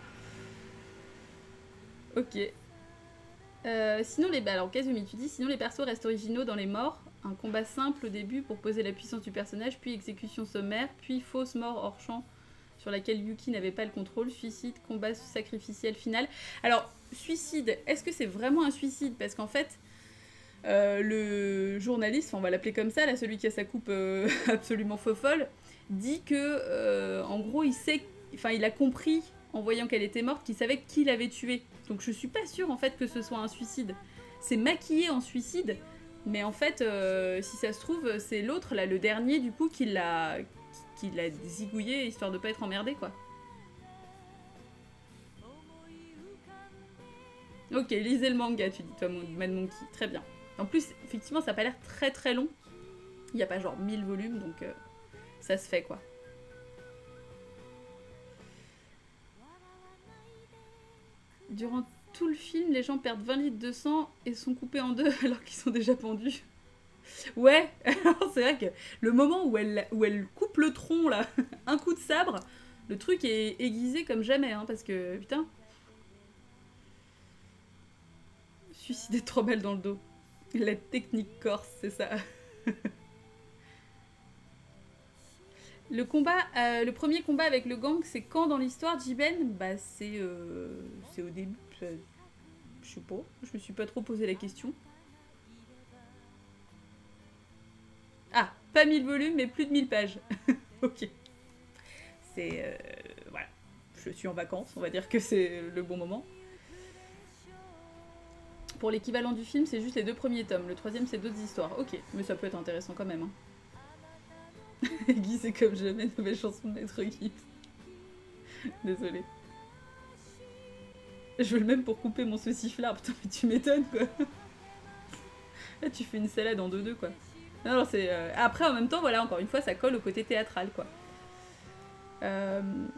Ok. Euh, sinon les... Alors Kazumi, tu dis, sinon les persos restent originaux dans les morts. Un combat simple au début pour poser la puissance du personnage, puis exécution sommaire, puis fausse mort hors champ sur laquelle Yuki n'avait pas le contrôle, suicide, combat sacrificiel final. Alors, suicide, est-ce que c'est vraiment un suicide? Parce qu'en fait, euh, le journaliste, on va l'appeler comme ça, là, celui qui a sa coupe euh, absolument faux folle, dit que, euh, en gros, il sait, enfin, il a compris, en voyant qu'elle était morte, qu'il savait qui l'avait tuée. Donc je suis pas sûre, en fait, que ce soit un suicide. C'est maquillé en suicide, mais en fait, euh, si ça se trouve, c'est l'autre, là, le dernier, du coup, qui l'a... qui l'a zigouillé, histoire de pas être emmerdé, quoi. Ok, lisez le manga, tu dis, toi, Mad Monkey. Très bien. En plus, effectivement, ça a pas l'air très très long. Il y a pas genre mille volumes, donc euh, ça se fait, quoi. Durant tout le film, les gens perdent vingt litres de sang et sont coupés en deux alors qu'ils sont déjà pendus. Ouais, alors c'est vrai que le moment où elle, où elle coupe le tronc, là, un coup de sabre, le truc est aiguisé comme jamais, hein, parce que, putain... Suicider trois balles dans le dos. La technique corse, c'est ça. Le combat, euh, le premier combat avec le gang, c'est quand dans l'histoire, Jiben? Bah c'est euh, c'est au début. Je sais pas, je me suis pas trop posé la question. Ah, pas mille volumes, mais plus de mille pages. Ok. C'est... Euh, voilà. Je suis en vacances, on va dire que c'est le bon moment. Pour l'équivalent du film, c'est juste les deux premiers tomes. Le troisième, c'est d'autres histoires. Ok, mais ça peut être intéressant quand même. Hein. Guy, c'est comme jamais, nouvelle chanson de Maître Gibbs. Désolée. Je veux le même pour couper mon sauciflard. Putain, mais tu m'étonnes, quoi. Là, tu fais une salade en deux-deux, quoi. Non, non, c'est... Euh... Après, en même temps, voilà, encore une fois, ça colle au côté théâtral, quoi. Euh...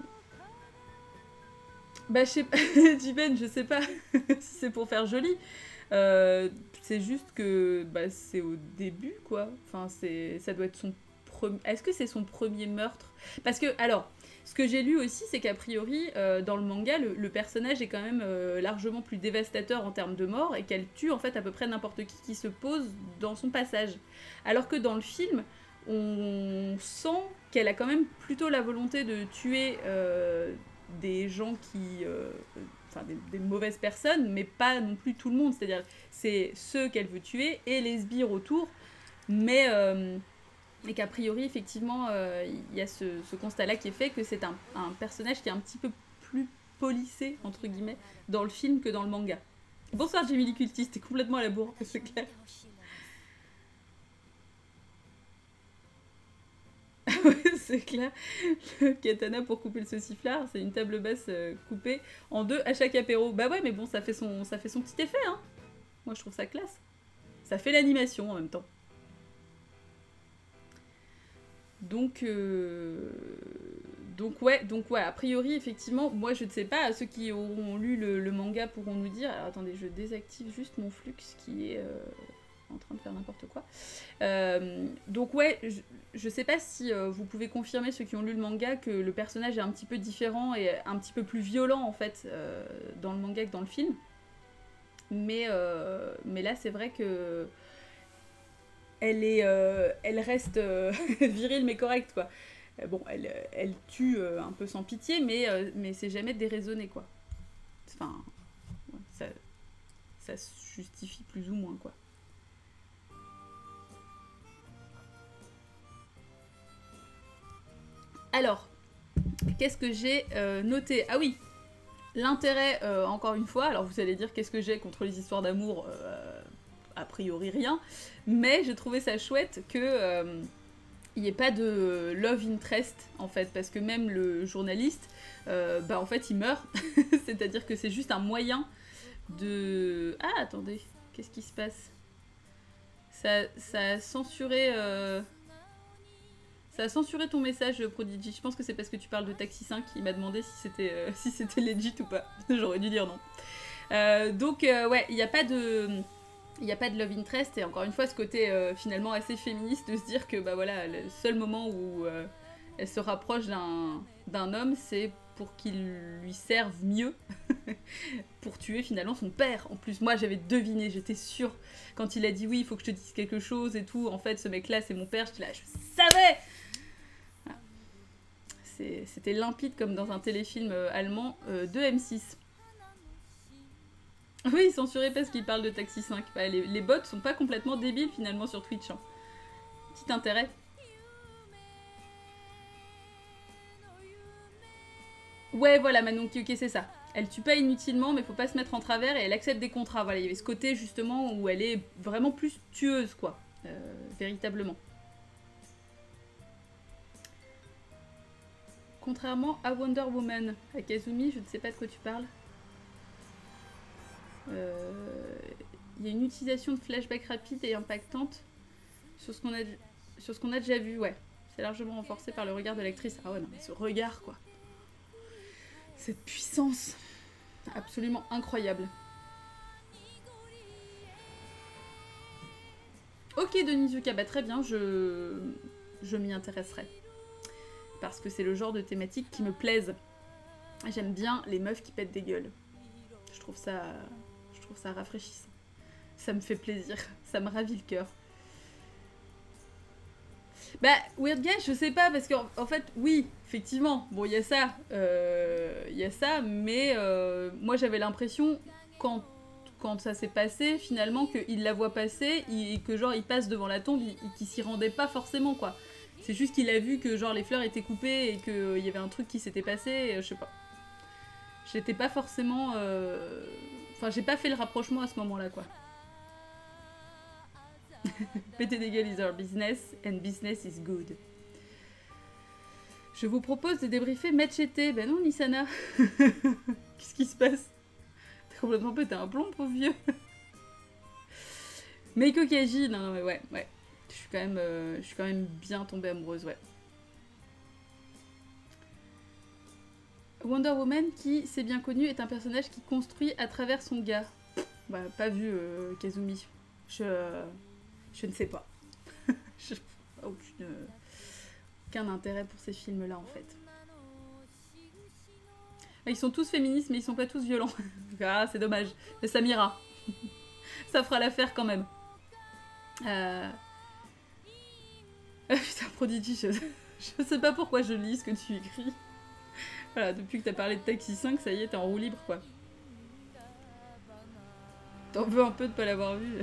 Bah, je sais pas... Jiben, je sais pas si c'est pour faire joli. Euh... C'est juste que... Bah, c'est au début, quoi. Enfin, c'est... Ça doit être son premier... Est-ce que c'est son premier meurtre? Parce que, alors... Ce que j'ai lu aussi, c'est qu'a priori, euh, dans le manga, le, le personnage est quand même euh, largement plus dévastateur en termes de mort et qu'elle tue en fait à peu près n'importe qui qui se pose dans son passage. Alors que dans le film, on sent qu'elle a quand même plutôt la volonté de tuer euh, des gens qui... Euh, enfin, des, des mauvaises personnes, mais pas non plus tout le monde. C'est-à-dire, c'est ceux qu'elle veut tuer et les sbires autour, mais... Euh, et qu'a priori, effectivement, il euh, y a ce, ce constat-là qui est fait que c'est un, un personnage qui est un petit peu plus polissé, entre guillemets, dans le film que dans le manga. Bonsoir, Jamie Lee Cultiste, t'es complètement à la bourre, c'est clair. C'est clair. Le katana pour couper le sauciflard, c'est une table basse euh, coupée en deux à chaque apéro. Bah ouais, mais bon, ça fait son, ça fait son petit effet, hein. Moi, je trouve ça classe. Ça fait l'animation en même temps. Donc, euh... donc ouais, donc ouais, a priori, effectivement, moi je ne sais pas, ceux qui auront lu le, le manga pourront nous dire. Alors attendez, je désactive juste mon flux qui est euh, en train de faire n'importe quoi. Euh, donc ouais, je, je sais pas si euh, vous pouvez confirmer, ceux qui ont lu le manga, que le personnage est un petit peu différent et un petit peu plus violent en fait euh, dans le manga que dans le film. Mais, euh, mais là c'est vrai que elle, est, euh, elle reste euh, virile mais correcte quoi. Bon, elle, elle tue euh, un peu sans pitié, mais, euh, mais c'est jamais déraisonné quoi. Enfin, ouais, ça, ça se justifie plus ou moins quoi. Alors, qu'est-ce que j'ai euh, noté? Ah oui, l'intérêt, euh, encore une fois, alors vous allez dire qu'est-ce que j'ai contre les histoires d'amour, euh, a priori rien, mais j'ai trouvé ça chouette que euh, il n'y ait pas de love interest en fait, parce que même le journaliste, euh, bah en fait il meurt, c'est-à-dire que c'est juste un moyen de... Ah attendez, qu'est-ce qui se passe? Ça, ça a censuré... Euh... Ça a censuré ton message, Prodigy. Je pense que c'est parce que tu parles de Taxi cinq. Il m'a demandé si c'était euh, si c'était legit ou pas. J'aurais dû dire non. Euh, donc, euh, ouais, il n'y a pas de... Il n'y a pas de love interest. Et encore une fois, ce côté euh, finalement assez féministe de se dire que bah, voilà, le seul moment où euh, elle se rapproche d'un d'un homme, c'est pour qu'il lui serve mieux. Pour tuer finalement son père. En plus, moi, j'avais deviné, j'étais sûre. Quand il a dit oui, il faut que je te dise quelque chose et tout. En fait, ce mec-là, c'est mon père. J'étais là, je savais. C'était limpide comme dans un téléfilm euh, allemand euh, de M six. Oui, censuré parce qu'il parle de Taxi cinq. Bah, les, les bots sont pas complètement débiles finalement sur Twitch. Hein. Petit intérêt. Ouais, voilà, Manon, ok, c'est ça. Elle tue pas inutilement, mais faut pas se mettre en travers et elle accepte des contrats. Voilà, il y avait ce côté justement où elle est vraiment plus tueuse, quoi. Euh, véritablement. Contrairement à Wonder Woman, à Kazumi, je ne sais pas de quoi tu parles. Euh, il y a une utilisation de flashback rapide et impactante sur ce qu'on a, sur ce qu'on a déjà vu, ouais. C'est largement renforcé par le regard de l'actrice. Ah ouais, non, mais ce regard, quoi. Cette puissance. Absolument incroyable. Ok, Denis Zuka, bah très bien, je, je m'y intéresserai. Parce que c'est le genre de thématique qui me plaise. J'aime bien les meufs qui pètent des gueules. Je trouve ça, je trouve ça rafraîchissant. Ça me fait plaisir. Ça me ravit le cœur. Bah, Weird Guy, je sais pas, parce qu'en en fait, oui, effectivement, bon, il y a ça, il euh, y a ça, mais euh, moi j'avais l'impression, quand, quand ça s'est passé, finalement, qu'il la voit passer, et que genre, il passe devant la tombe, et qu'il s'y rendait pas forcément, quoi. C'est juste qu'il a vu que genre les fleurs étaient coupées et qu'il y avait un truc qui s'était passé, et, je sais pas. J'étais pas forcément... Euh... Enfin, j'ai pas fait le rapprochement à ce moment-là, quoi. Péter des gueules is our business, and business is good. Je vous propose de débriefer Machete. Ben non, Nisana. Qu'est-ce qui se passe? T'as complètement pété un plomb, pauvre vieux. Meiko Kaji, non, non, mais ouais, ouais. Je suis quand même, euh, je suis quand même bien tombée amoureuse, ouais. Wonder Woman, qui, c'est bien connu, est un personnage qui construit à travers son gars. Bah, pas vu, euh, Kazumi. Je... Je ne sais pas. Je... Aucune... Aucun intérêt pour ces films-là, en fait. Ils sont tous féministes, mais ils sont pas tous violents. Ah, c'est dommage. Mais ça m'ira. Ça fera l'affaire quand même. Euh... Ah, putain, Prodigy, je... je sais pas pourquoi je lis ce que tu écris. Voilà, depuis que t'as parlé de Taxi cinq, ça y est, t'es en roue libre, quoi. T'en veux un peu de pas l'avoir vu.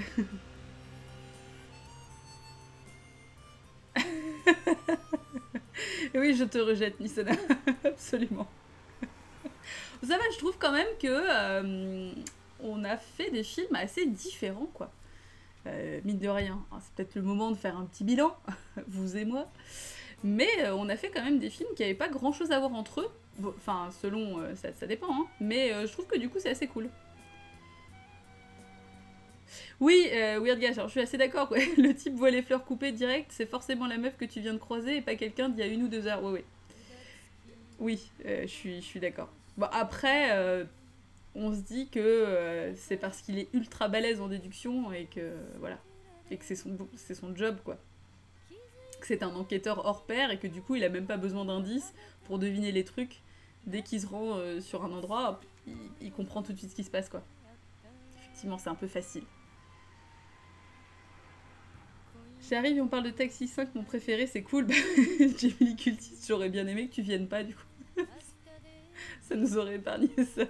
Oui, je te rejette, Nisana. Absolument. Ça va, je trouve quand même que euh, on a fait des films assez différents, quoi. Euh, mine de rien. C'est peut-être le moment de faire un petit bilan, vous et moi. Mais euh, on a fait quand même des films qui n'avaient pas grand-chose à voir entre eux. Enfin, selon... Euh, ça, ça dépend, hein. Mais euh, je trouve que du coup, c'est assez cool. Oui, euh, Weird Gash, alors je suis assez d'accord, ouais. Le type voit les fleurs coupées direct, c'est forcément la meuf que tu viens de croiser et pas quelqu'un d'il y a une ou deux heures, ouais, ouais. Oui, euh, je suis, je suis d'accord. Bon, après, euh, on se dit que euh, c'est parce qu'il est ultra balèze en déduction et que, voilà, et que c'est son, c'est son job, quoi. Que c'est un enquêteur hors pair et que du coup, il a même pas besoin d'indices pour deviner les trucs. Dès qu'il se rend euh, sur un endroit, hop, il, il comprend tout de suite ce qui se passe, quoi. Effectivement, c'est un peu facile. J'arrive et on parle de Taxi cinq, mon préféré, c'est cool. Jamie Lee Curtis, j'aurais bien aimé que tu viennes pas, du coup. Ça nous aurait épargné ça.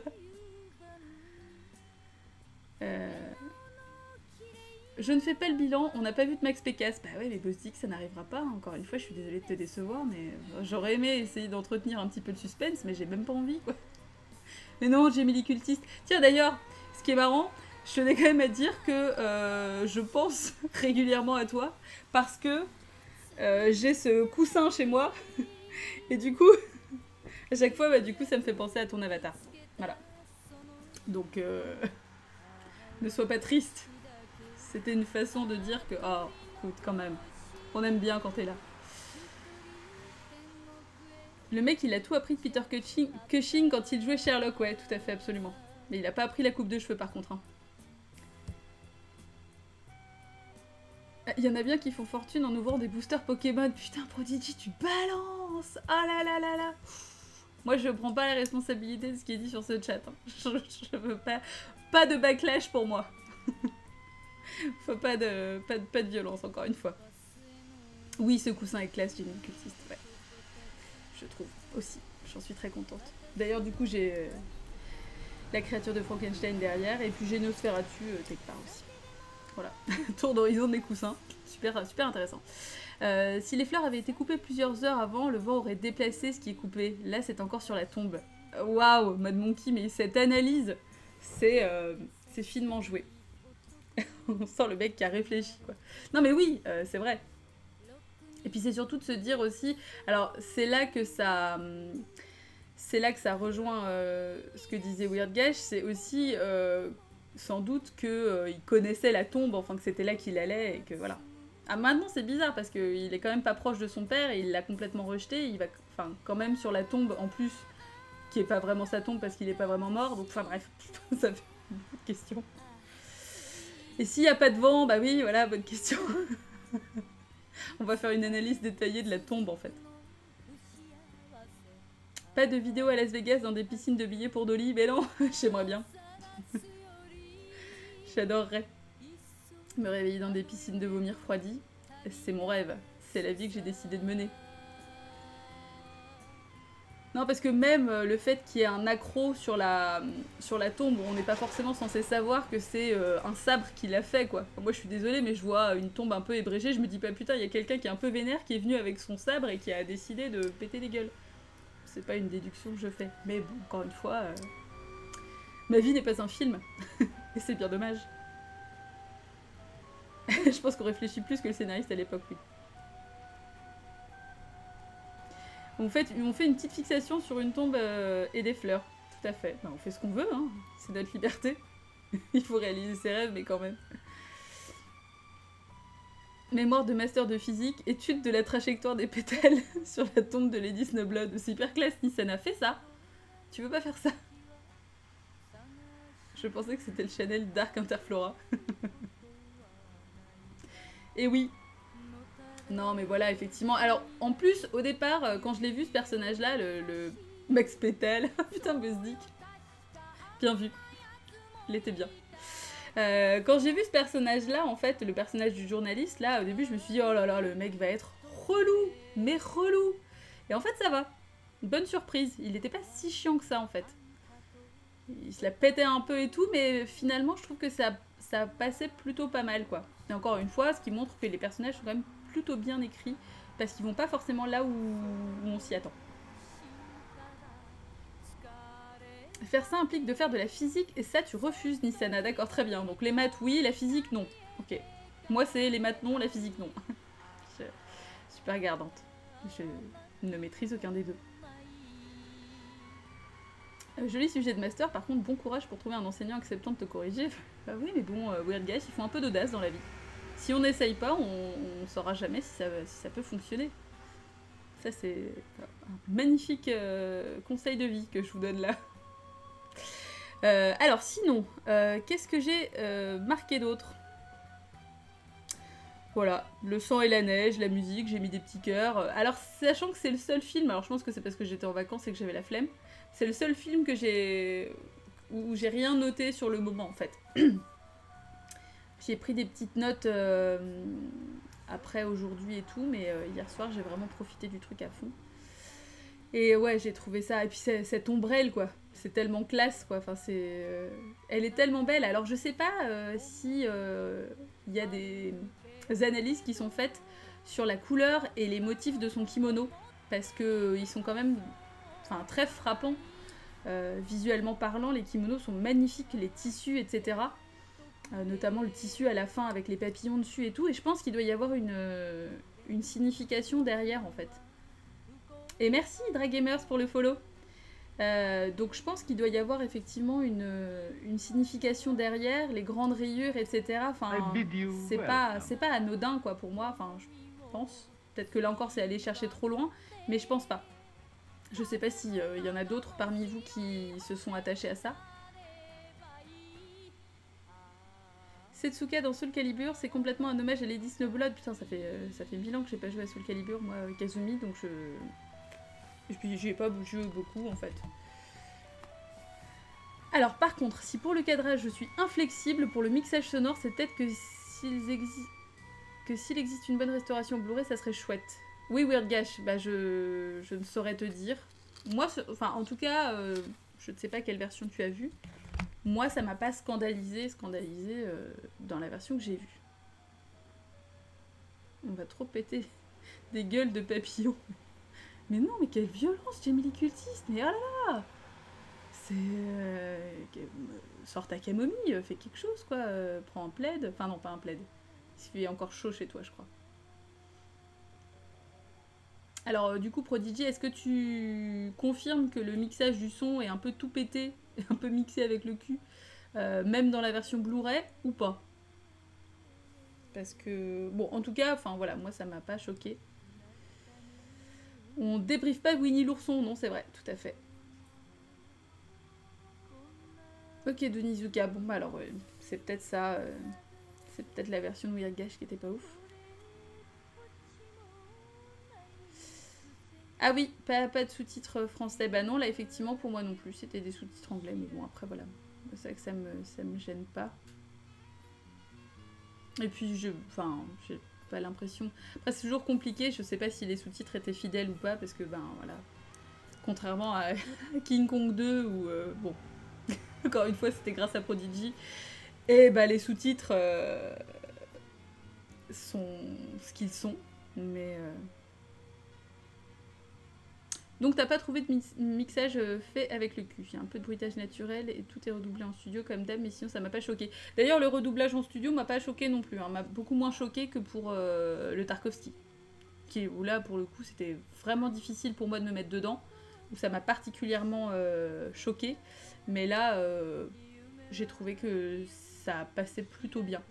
Euh... Je ne fais pas le bilan, on n'a pas vu de Max Pécasse. Bah ouais, mais Bostic, ça n'arrivera pas. Encore une fois, je suis désolée de te décevoir, mais j'aurais aimé essayer d'entretenir un petit peu de suspense, mais j'ai même pas envie, quoi. Mais non, Jamie Lee Curtis. Tiens, d'ailleurs, ce qui est marrant, je tenais quand même à dire que euh, je pense régulièrement à toi, parce que euh, j'ai ce coussin chez moi, et du coup, à chaque fois, bah, du coup, ça me fait penser à ton avatar. Voilà. Donc, euh, ne sois pas triste. C'était une façon de dire que, oh, écoute, quand même, on aime bien quand t'es là. Le mec, il a tout appris de Peter Cushing, Cushing quand il jouait Sherlock, ouais, tout à fait, absolument. Mais il a pas appris la coupe de cheveux, par contre. Hein. Il y en a bien qui font fortune en ouvrant des boosters Pokémon. Putain, Prodigy, tu balances. Ah là là là là. Moi, je prends pas la responsabilité de ce qui est dit sur ce chat. Hein. Je, je veux pas... Pas de backlash pour moi. Faut pas de, pas de... Pas de violence, encore une fois. Oui, ce coussin est classe, j'ai une cultiste, ouais. Je trouve, aussi. J'en suis très contente. D'ailleurs, du coup, j'ai... Euh, la créature de Frankenstein derrière, et puis j'ai Nosferatu euh, quelque part aussi. Voilà, tour d'horizon des coussins, super, super intéressant. Euh, si les fleurs avaient été coupées plusieurs heures avant, le vent aurait déplacé ce qui est coupé. Là, c'est encore sur la tombe. Waouh, Mad Monkey, mais cette analyse, c'est euh, finement joué. On sent le mec qui a réfléchi, quoi. Non mais oui, euh, c'est vrai. Et puis c'est surtout de se dire aussi... Alors, c'est là que ça... C'est là que ça rejoint euh, ce que disait Weird Gash, c'est aussi... Euh, sans doute qu'il euh, connaissait la tombe, enfin que c'était là qu'il allait, et que voilà. Ah, maintenant c'est bizarre, parce qu'il est quand même pas proche de son père, et il l'a complètement rejeté, il va enfin, quand même sur la tombe, en plus, qui est pas vraiment sa tombe, parce qu'il est pas vraiment mort, donc enfin bref, ça fait beaucoup de questions. Et s'il y a pas de vent, bah oui, voilà, bonne question. On va faire une analyse détaillée de la tombe, en fait. Pas de vidéo à Las Vegas dans des piscines de billets pour Dolly, mais non, j'aimerais bien. J'adorerais me réveiller dans des piscines de vomi refroidis. C'est mon rêve. C'est la vie que j'ai décidé de mener. Non, parce que même le fait qu'il y ait un accroc sur la, sur la tombe, on n'est pas forcément censé savoir que c'est euh, un sabre qui l'a fait, quoi. Enfin, moi, je suis désolée, mais je vois une tombe un peu ébrégée, je me dis pas, putain, il y a quelqu'un qui est un peu vénère, qui est venu avec son sabre et qui a décidé de péter les gueules. C'est pas une déduction que je fais. Mais bon, encore une fois, euh... ma vie n'est pas un film. Et c'est bien dommage. Je pense qu'on réfléchit plus que le scénariste à l'époque, oui. On fait, on fait une petite fixation sur une tombe euh, et des fleurs. Tout à fait. Ben, on fait ce qu'on veut, hein. C'est notre liberté. Il faut réaliser ses rêves, mais quand même. Mémoire de master de physique, étude de la trajectoire des pétales sur la tombe de Lady Snowblood. C'est hyper classe, Nissan a fait ça. Tu veux pas faire ça? Je pensais que c'était le Chanel Dark Interflora. Et oui. Non, mais voilà, effectivement. Alors, en plus, au départ, quand je l'ai vu, ce personnage-là, le, le Max Pétal... Putain, Buzdick. Bien vu. Il était bien. Euh, quand j'ai vu ce personnage-là, en fait, le personnage du journaliste, là, au début, je me suis dit, oh là là, le mec va être relou. Mais relou. Et en fait, ça va. Une bonne surprise. Il n'était pas si chiant que ça, en fait. Il se la pétait un peu et tout, mais finalement, je trouve que ça, ça passait plutôt pas mal, quoi. Et encore une fois, ce qui montre que les personnages sont quand même plutôt bien écrits, parce qu'ils vont pas forcément là où, où on s'y attend. Faire ça implique de faire de la physique, et ça, tu refuses, Nissana. D'accord, très bien. Donc les maths, oui, la physique, non. Ok. Moi, c'est les maths, non, la physique, non. Je suis pas regardante. Je ne maîtrise aucun des deux. Euh, joli sujet de master, par contre, bon courage pour trouver un enseignant acceptant de te corriger. Bah oui, mais bon, euh, Weird Guys, il faut un peu d'audace dans la vie. Si on n'essaye pas, on, on saura jamais si ça, si ça peut fonctionner. Ça, c'est un magnifique euh, conseil de vie que je vous donne là. Euh, alors, sinon, euh, qu'est-ce que j'ai euh, marqué d'autre? Voilà, le sang et la neige, la musique, j'ai mis des petits cœurs. Alors, sachant que c'est le seul film, alors je pense que c'est parce que j'étais en vacances et que j'avais la flemme, c'est le seul film que j'ai... où j'ai rien noté sur le moment, en fait. J'ai pris des petites notes euh, après, aujourd'hui et tout, mais euh, hier soir, j'ai vraiment profité du truc à fond. Et ouais, j'ai trouvé ça... Et puis, cette ombrelle, quoi. C'est tellement classe, quoi. Enfin, c'est... Euh... Elle est tellement belle. Alors, je sais pas euh, si il euh, y a des... analyses qui sont faites sur la couleur et les motifs de son kimono, parce que euh, ils sont quand même enfin, très frappants. Euh, visuellement parlant, les kimonos sont magnifiques, les tissus, et cetera. Euh, notamment le tissu à la fin avec les papillons dessus et tout, et je pense qu'il doit y avoir une, euh, une signification derrière, en fait. Et merci Dragamers pour le follow. Euh, donc je pense qu'il doit y avoir effectivement une, une signification derrière, les grandes rayures, et cetera. Enfin, c'est pas, c'est pas anodin, quoi, pour moi. Enfin, je pense. Peut-être que là encore, c'est aller chercher trop loin, mais je pense pas. Je sais pas s'il euh, y en a d'autres parmi vous qui se sont attachés à ça. Setsuka dans Soul Calibur, c'est complètement un hommage à Lady Snowblood. Putain, ça fait, euh, ça fait mille ans que j'ai pas joué à Soul Calibur, moi, euh, Kazumi, donc je... Et puis j'y ai pas joué beaucoup, en fait. Alors, par contre, si pour le cadrage je suis inflexible, pour le mixage sonore, c'est peut-être que s'il exi... que s'il existe une bonne restauration Blu-ray, ça serait chouette. Oui, Weird Gash, bah je, je ne saurais te dire. Moi, enfin, en tout cas, euh, je ne sais pas quelle version tu as vue. Moi, ça m'a pas scandalisé, scandalisé euh, dans la version que j'ai vue. On va trop péter des gueules de papillons. Mais non, mais quelle violence, Jamie Lee Curtis, mais oh là là! C'est... Euh, sors ta camomille, fais quelque chose, quoi. Euh, prends un plaid. Enfin, non, pas un plaid. Il fait encore chaud chez toi, je crois. Alors, euh, du coup, Prodigy, est-ce que tu confirmes que le mixage du son est un peu tout pété, un peu mixé avec le cul, euh, même dans la version Blu-ray, ou pas? Parce que... Bon, en tout cas, enfin, voilà, moi, ça m'a pas choqué. On débriefe pas Winnie l'ourson, non, c'est vrai, tout à fait. Ok, Donizuka, bon bah alors, euh, c'est peut-être ça, euh, c'est peut-être la version de Weird Gash qui était pas ouf. Ah oui, pas, pas de sous-titres français, bah non, là effectivement pour moi non plus, c'était des sous-titres anglais, mais bon après voilà, c'est vrai que ça me, ça me gêne pas. Et puis je, enfin, j'ai pas l'impression, après c'est toujours compliqué, je sais pas si les sous-titres étaient fidèles ou pas, parce que ben voilà, contrairement à King Kong deux ou euh, bon... Encore une fois, c'était grâce à Prodigy. Et bah, les sous-titres euh, sont ce qu'ils sont. Mais. Euh... Donc, t'as pas trouvé de mix mixage fait avec le cul. Il y a un peu de bruitage naturel et tout est redoublé en studio comme d'hab, mais sinon, ça m'a pas choqué. D'ailleurs, le redoublage en studio m'a pas choqué non plus. Hein. M'a beaucoup moins choqué que pour euh, le Tarkovsky. Qui, où là, pour le coup, c'était vraiment difficile pour moi de me mettre dedans. Où ça m'a particulièrement euh, choqué. Mais là, euh, j'ai trouvé que ça passait plutôt bien.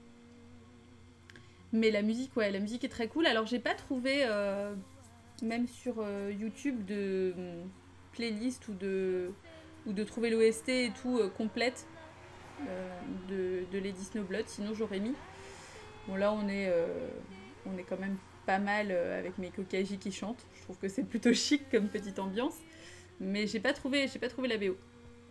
Mais la musique, ouais, la musique est très cool. Alors, j'ai pas trouvé, euh, même sur euh, YouTube, de euh, playlist ou de, ou de trouver l'O S T et tout euh, complète euh, de, de Lady Snowblood. Sinon, j'aurais mis. Bon, là, on est, euh, on est quand même pas mal euh, avec mes Kokaji qui chantent. Je trouve que c'est plutôt chic comme petite ambiance. Mais j'ai pas trouvé, j'ai pas trouvé la B O.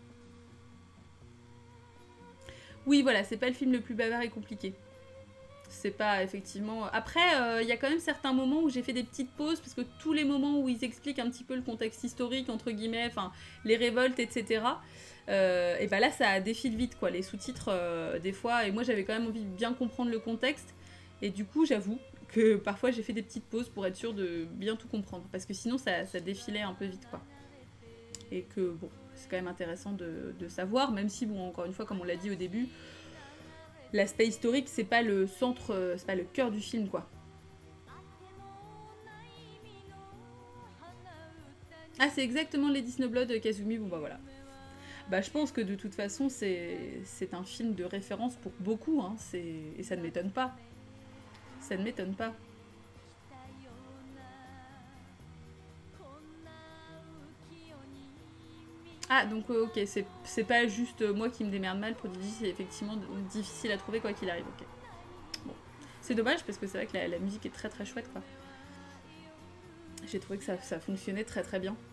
Oui, voilà, c'est pas le film le plus bavard et compliqué. C'est pas, effectivement... Après, il euh, y a quand même certains moments où j'ai fait des petites pauses, parce que tous les moments où ils expliquent un petit peu le contexte historique, entre guillemets, enfin, les révoltes, et cetera, euh, et bah là, ça défile vite, quoi, les sous-titres, euh, des fois, et moi, j'avais quand même envie de bien comprendre le contexte, et du coup, j'avoue que parfois, j'ai fait des petites pauses pour être sûre de bien tout comprendre, parce que sinon, ça, ça défilait un peu vite, quoi. Et que, bon... c'est quand même intéressant de, de savoir, même si, bon, encore une fois, comme on l'a dit au début, l'aspect historique, c'est pas le centre, c'est pas le cœur du film, quoi. Ah, c'est exactement Lady Snowblood, Kazumi, bon bah voilà. Bah, je pense que de toute façon, c'est c'est un film de référence pour beaucoup, hein. Et ça ne m'étonne pas. Ça ne m'étonne pas. Ah, donc euh, ok, c'est pas juste moi qui me démerde mal, Prodigy, c'est effectivement difficile à trouver quoi qu'il arrive, ok. Bon. C'est dommage parce que c'est vrai que la, la musique est très très chouette, quoi. J'ai trouvé que ça, ça fonctionnait très très bien.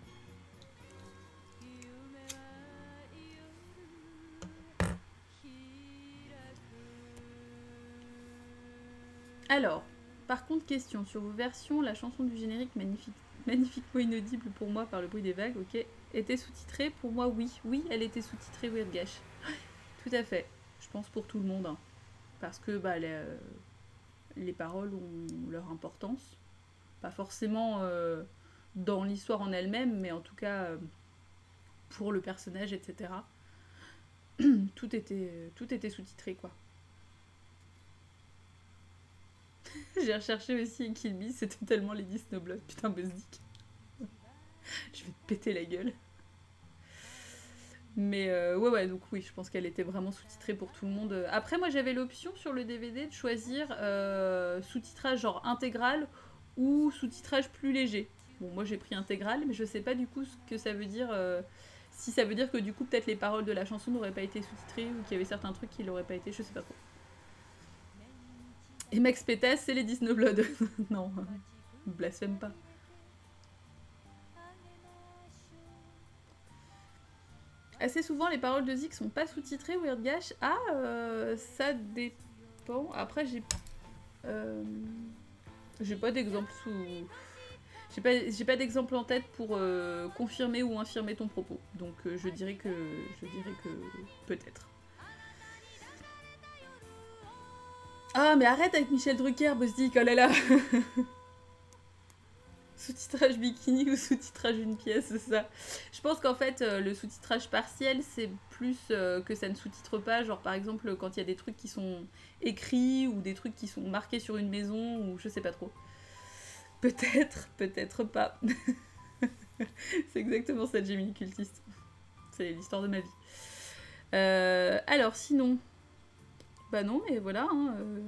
Alors, par contre, question, sur vos versions, la chanson du générique, magnifique, magnifiquement inaudible pour moi par le bruit des vagues, ok, était sous-titrée? Pour moi, oui. Oui, elle était sous-titrée Weird Gash. Tout à fait. Je pense pour tout le monde. Hein. Parce que bah, les, euh, les paroles ont leur importance. Pas forcément euh, dans l'histoire en elle-même, mais en tout cas euh, pour le personnage, et cetera. tout était, tout était sous-titré, quoi. J'ai recherché aussi Kill Bill, c'est totalement Lady Snowblood. Putain, Buzdick. Je vais te péter la gueule. Mais euh, ouais, ouais, donc oui, je pense qu'elle était vraiment sous-titrée pour tout le monde. Après, moi, j'avais l'option sur le D V D de choisir euh, sous-titrage genre intégral ou sous-titrage plus léger. Bon, moi, j'ai pris intégral, mais je sais pas du coup ce que ça veut dire. Euh, si ça veut dire que du coup, peut-être les paroles de la chanson n'auraient pas été sous-titrées ou qu'il y avait certains trucs qui l'auraient pas été, je sais pas trop. Et Max Pétas, c'est les Snowblood. Non, blasphème pas. Assez souvent, les paroles de Zik sont pas sous-titrées, Weird Gash. Ah, euh, ça dépend. Après, j'ai... Euh, j'ai pas d'exemple sous... J'ai pas, j'ai pas d'exemple en tête pour euh, confirmer ou infirmer ton propos. Donc euh, je dirais que... Je dirais que... Peut-être. Ah, mais arrête avec Michel Drucker, Buzdick, oh là là. Sous-titrage bikini ou sous-titrage une pièce, c'est ça. Je pense qu'en fait, euh, le sous-titrage partiel, c'est plus euh, que ça ne sous-titre pas. Genre, par exemple, quand il y a des trucs qui sont écrits ou des trucs qui sont marqués sur une maison ou je sais pas trop. Peut-être, peut-être pas. C'est exactement ça, Gemini Cultiste. C'est l'histoire de ma vie. Euh, alors, sinon... Bah non, mais voilà. Hein, euh...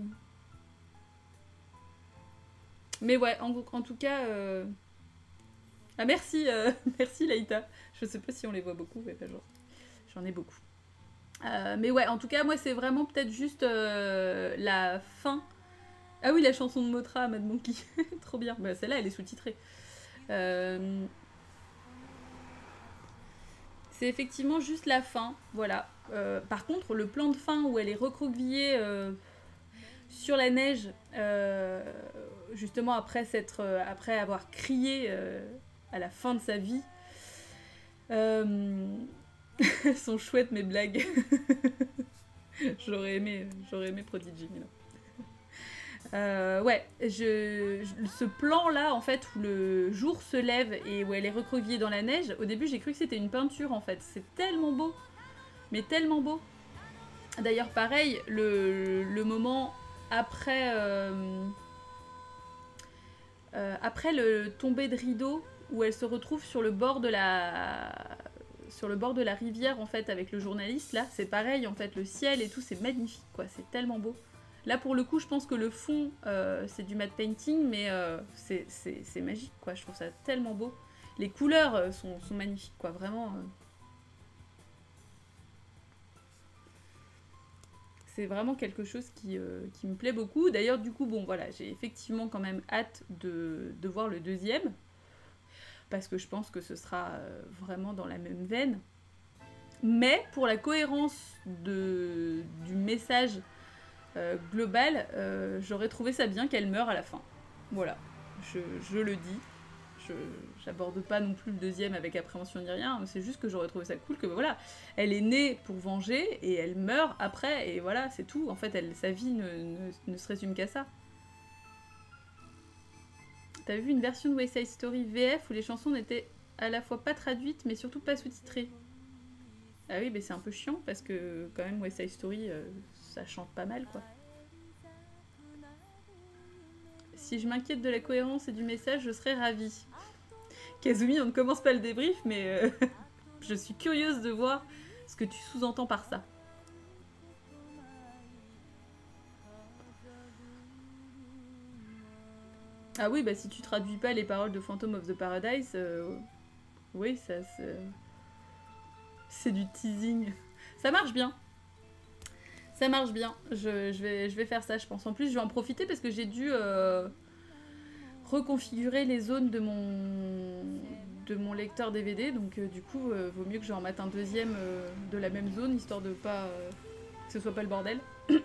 Mais ouais, en, en tout cas... Euh... Ah merci, euh, merci Laïta. Je sais pas si on les voit beaucoup, mais bah, j'en ai beaucoup. Euh, mais ouais, en tout cas, moi c'est vraiment peut-être juste euh, la fin. Ah oui, la chanson de Motra, Mad Monkey. Trop bien. Bah, celle-là, elle est sous-titrée. Euh... C'est effectivement juste la fin, voilà. Euh, par contre, le plan de fin où elle est recroquevillée... Euh... sur la neige, euh, justement après, s'être, euh, après avoir crié euh, à la fin de sa vie. Euh... sont chouettes mes blagues. j'aurais aimé, j'aurais aimé Prodigy. Mais non. Euh, ouais, je, je, ce plan-là, en fait, où le jour se lève et où elle est recroquevillée dans la neige, au début j'ai cru que c'était une peinture, en fait. C'est tellement beau, mais tellement beau. D'ailleurs, pareil, le, le moment... Après, euh, euh, après le tombé de rideau où elle se retrouve sur le bord de la sur le bord de la rivière en fait avec le journaliste là, c'est pareil en fait, le ciel et tout c'est magnifique quoi, c'est tellement beau. Là pour le coup je pense que le fond euh, c'est du matte painting mais euh, c'est, c'est, c'est magique quoi, je trouve ça tellement beau. Les couleurs sont, sont magnifiques quoi, vraiment. Euh... C'est vraiment quelque chose qui, euh, qui me plaît beaucoup. D'ailleurs, du coup, bon, voilà, j'ai effectivement quand même hâte de, de voir le deuxième. Parce que je pense que ce sera euh, vraiment dans la même veine. Mais pour la cohérence de, du message euh, global, euh, j'aurais trouvé ça bien qu'elle meure à la fin. Voilà, je, je le dis. Je j'aborde pas non plus le deuxième avec appréhension ni rien, c'est juste que j'aurais trouvé ça cool que voilà, elle est née pour venger et elle meurt après et voilà, c'est tout. En fait, elle, sa vie ne, ne, ne se résume qu'à ça. T'as vu une version de West Side Story V F où les chansons n'étaient à la fois pas traduites mais surtout pas sous-titrées? Ah oui, mais c'est un peu chiant parce que quand même West Side Story, euh, ça chante pas mal quoi. Si je m'inquiète de la cohérence et du message, je serais ravie. Kazumi, on ne commence pas le débrief, mais euh, Je suis curieuse de voir ce que tu sous-entends par ça. Ah oui, bah si tu traduis pas les paroles de Phantom of the Paradise, euh, oui, ça c'est... C'est du teasing. Ça marche bien. Ça marche bien. Je, je, vais, je vais faire ça, je pense. En plus, je vais en profiter parce que j'ai dû euh, reconfigurer les zones de mon, de mon lecteur D V D. Donc euh, du coup, euh, vaut mieux que j'en mette un deuxième euh, de la même zone, histoire de pas... Euh, que ce soit pas le bordel.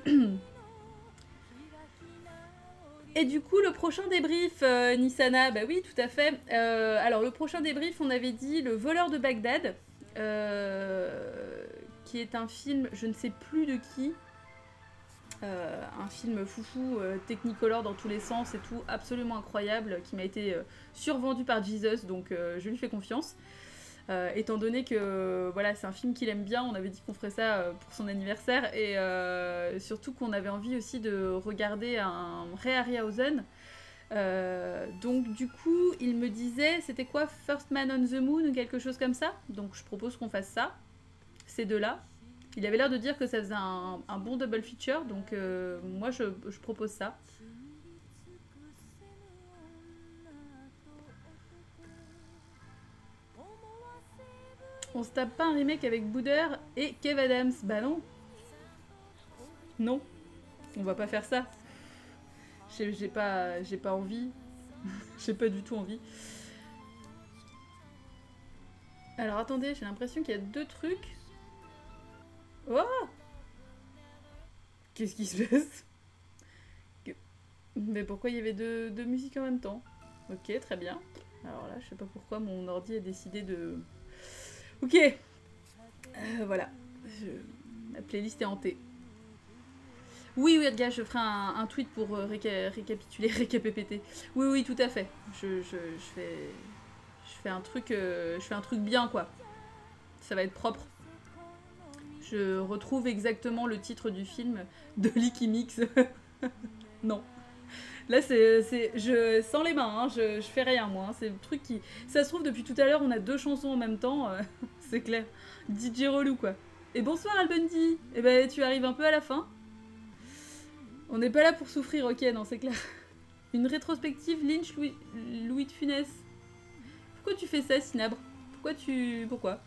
Et du coup, le prochain débrief, euh, Nissana, bah oui, tout à fait. Euh, alors, le prochain débrief, on avait dit Le voleur de Bagdad, euh, qui est un film, je ne sais plus de qui, euh, un film foufou, euh, technicolor dans tous les sens et tout, absolument incroyable, qui m'a été euh, survendu par Jesus, donc euh, je lui fais confiance. Euh, étant donné que voilà, c'est un film qu'il aime bien, on avait dit qu'on ferait ça euh, pour son anniversaire, et euh, surtout qu'on avait envie aussi de regarder un Ray Harryhausen. Euh, donc du coup, il me disait, c'était quoi, First Man on the Moon ou quelque chose comme ça. Donc je propose qu'on fasse ça, ces deux-là. Il avait l'air de dire que ça faisait un, un bon double feature, donc euh, moi je, je propose ça. On se tape pas un remake avec Boudeur et Kev Adams. Bah non. Non. On va pas faire ça. J'ai pas, j'ai pas envie. J'ai pas du tout envie. Alors attendez, j'ai l'impression qu'il y a deux trucs. Oh! Qu'est-ce qui se passe? Mais pourquoi il y avait deux, deux musiques en même temps? Ok, très bien. Alors là, je sais pas pourquoi mon ordi a décidé de... Ok, euh, voilà, je... la playlist est hantée. Oui, oui, gars, je ferai un, un tweet pour euh, réca récapituler, récapépéter. Oui, oui, tout à fait. Je, je, je fais, je fais un truc, euh, je fais un truc bien, quoi. Ça va être propre. Je retrouve exactement le titre du film de Licky Mix. Non. Là, c'est, je sans les mains, hein, je, je fais rien, moi. Hein. C'est le truc qui... Ça se trouve, depuis tout à l'heure, on a deux chansons en même temps. Euh, c'est clair. D J relou, quoi. Et bonsoir, Albundi. Eh ben, tu arrives un peu à la fin. On n'est pas là pour souffrir, ok, non, c'est clair. Une rétrospective Lynch, Louis, Louis de Funès. Pourquoi tu fais ça, Sinabre? Pourquoi tu... Pourquoi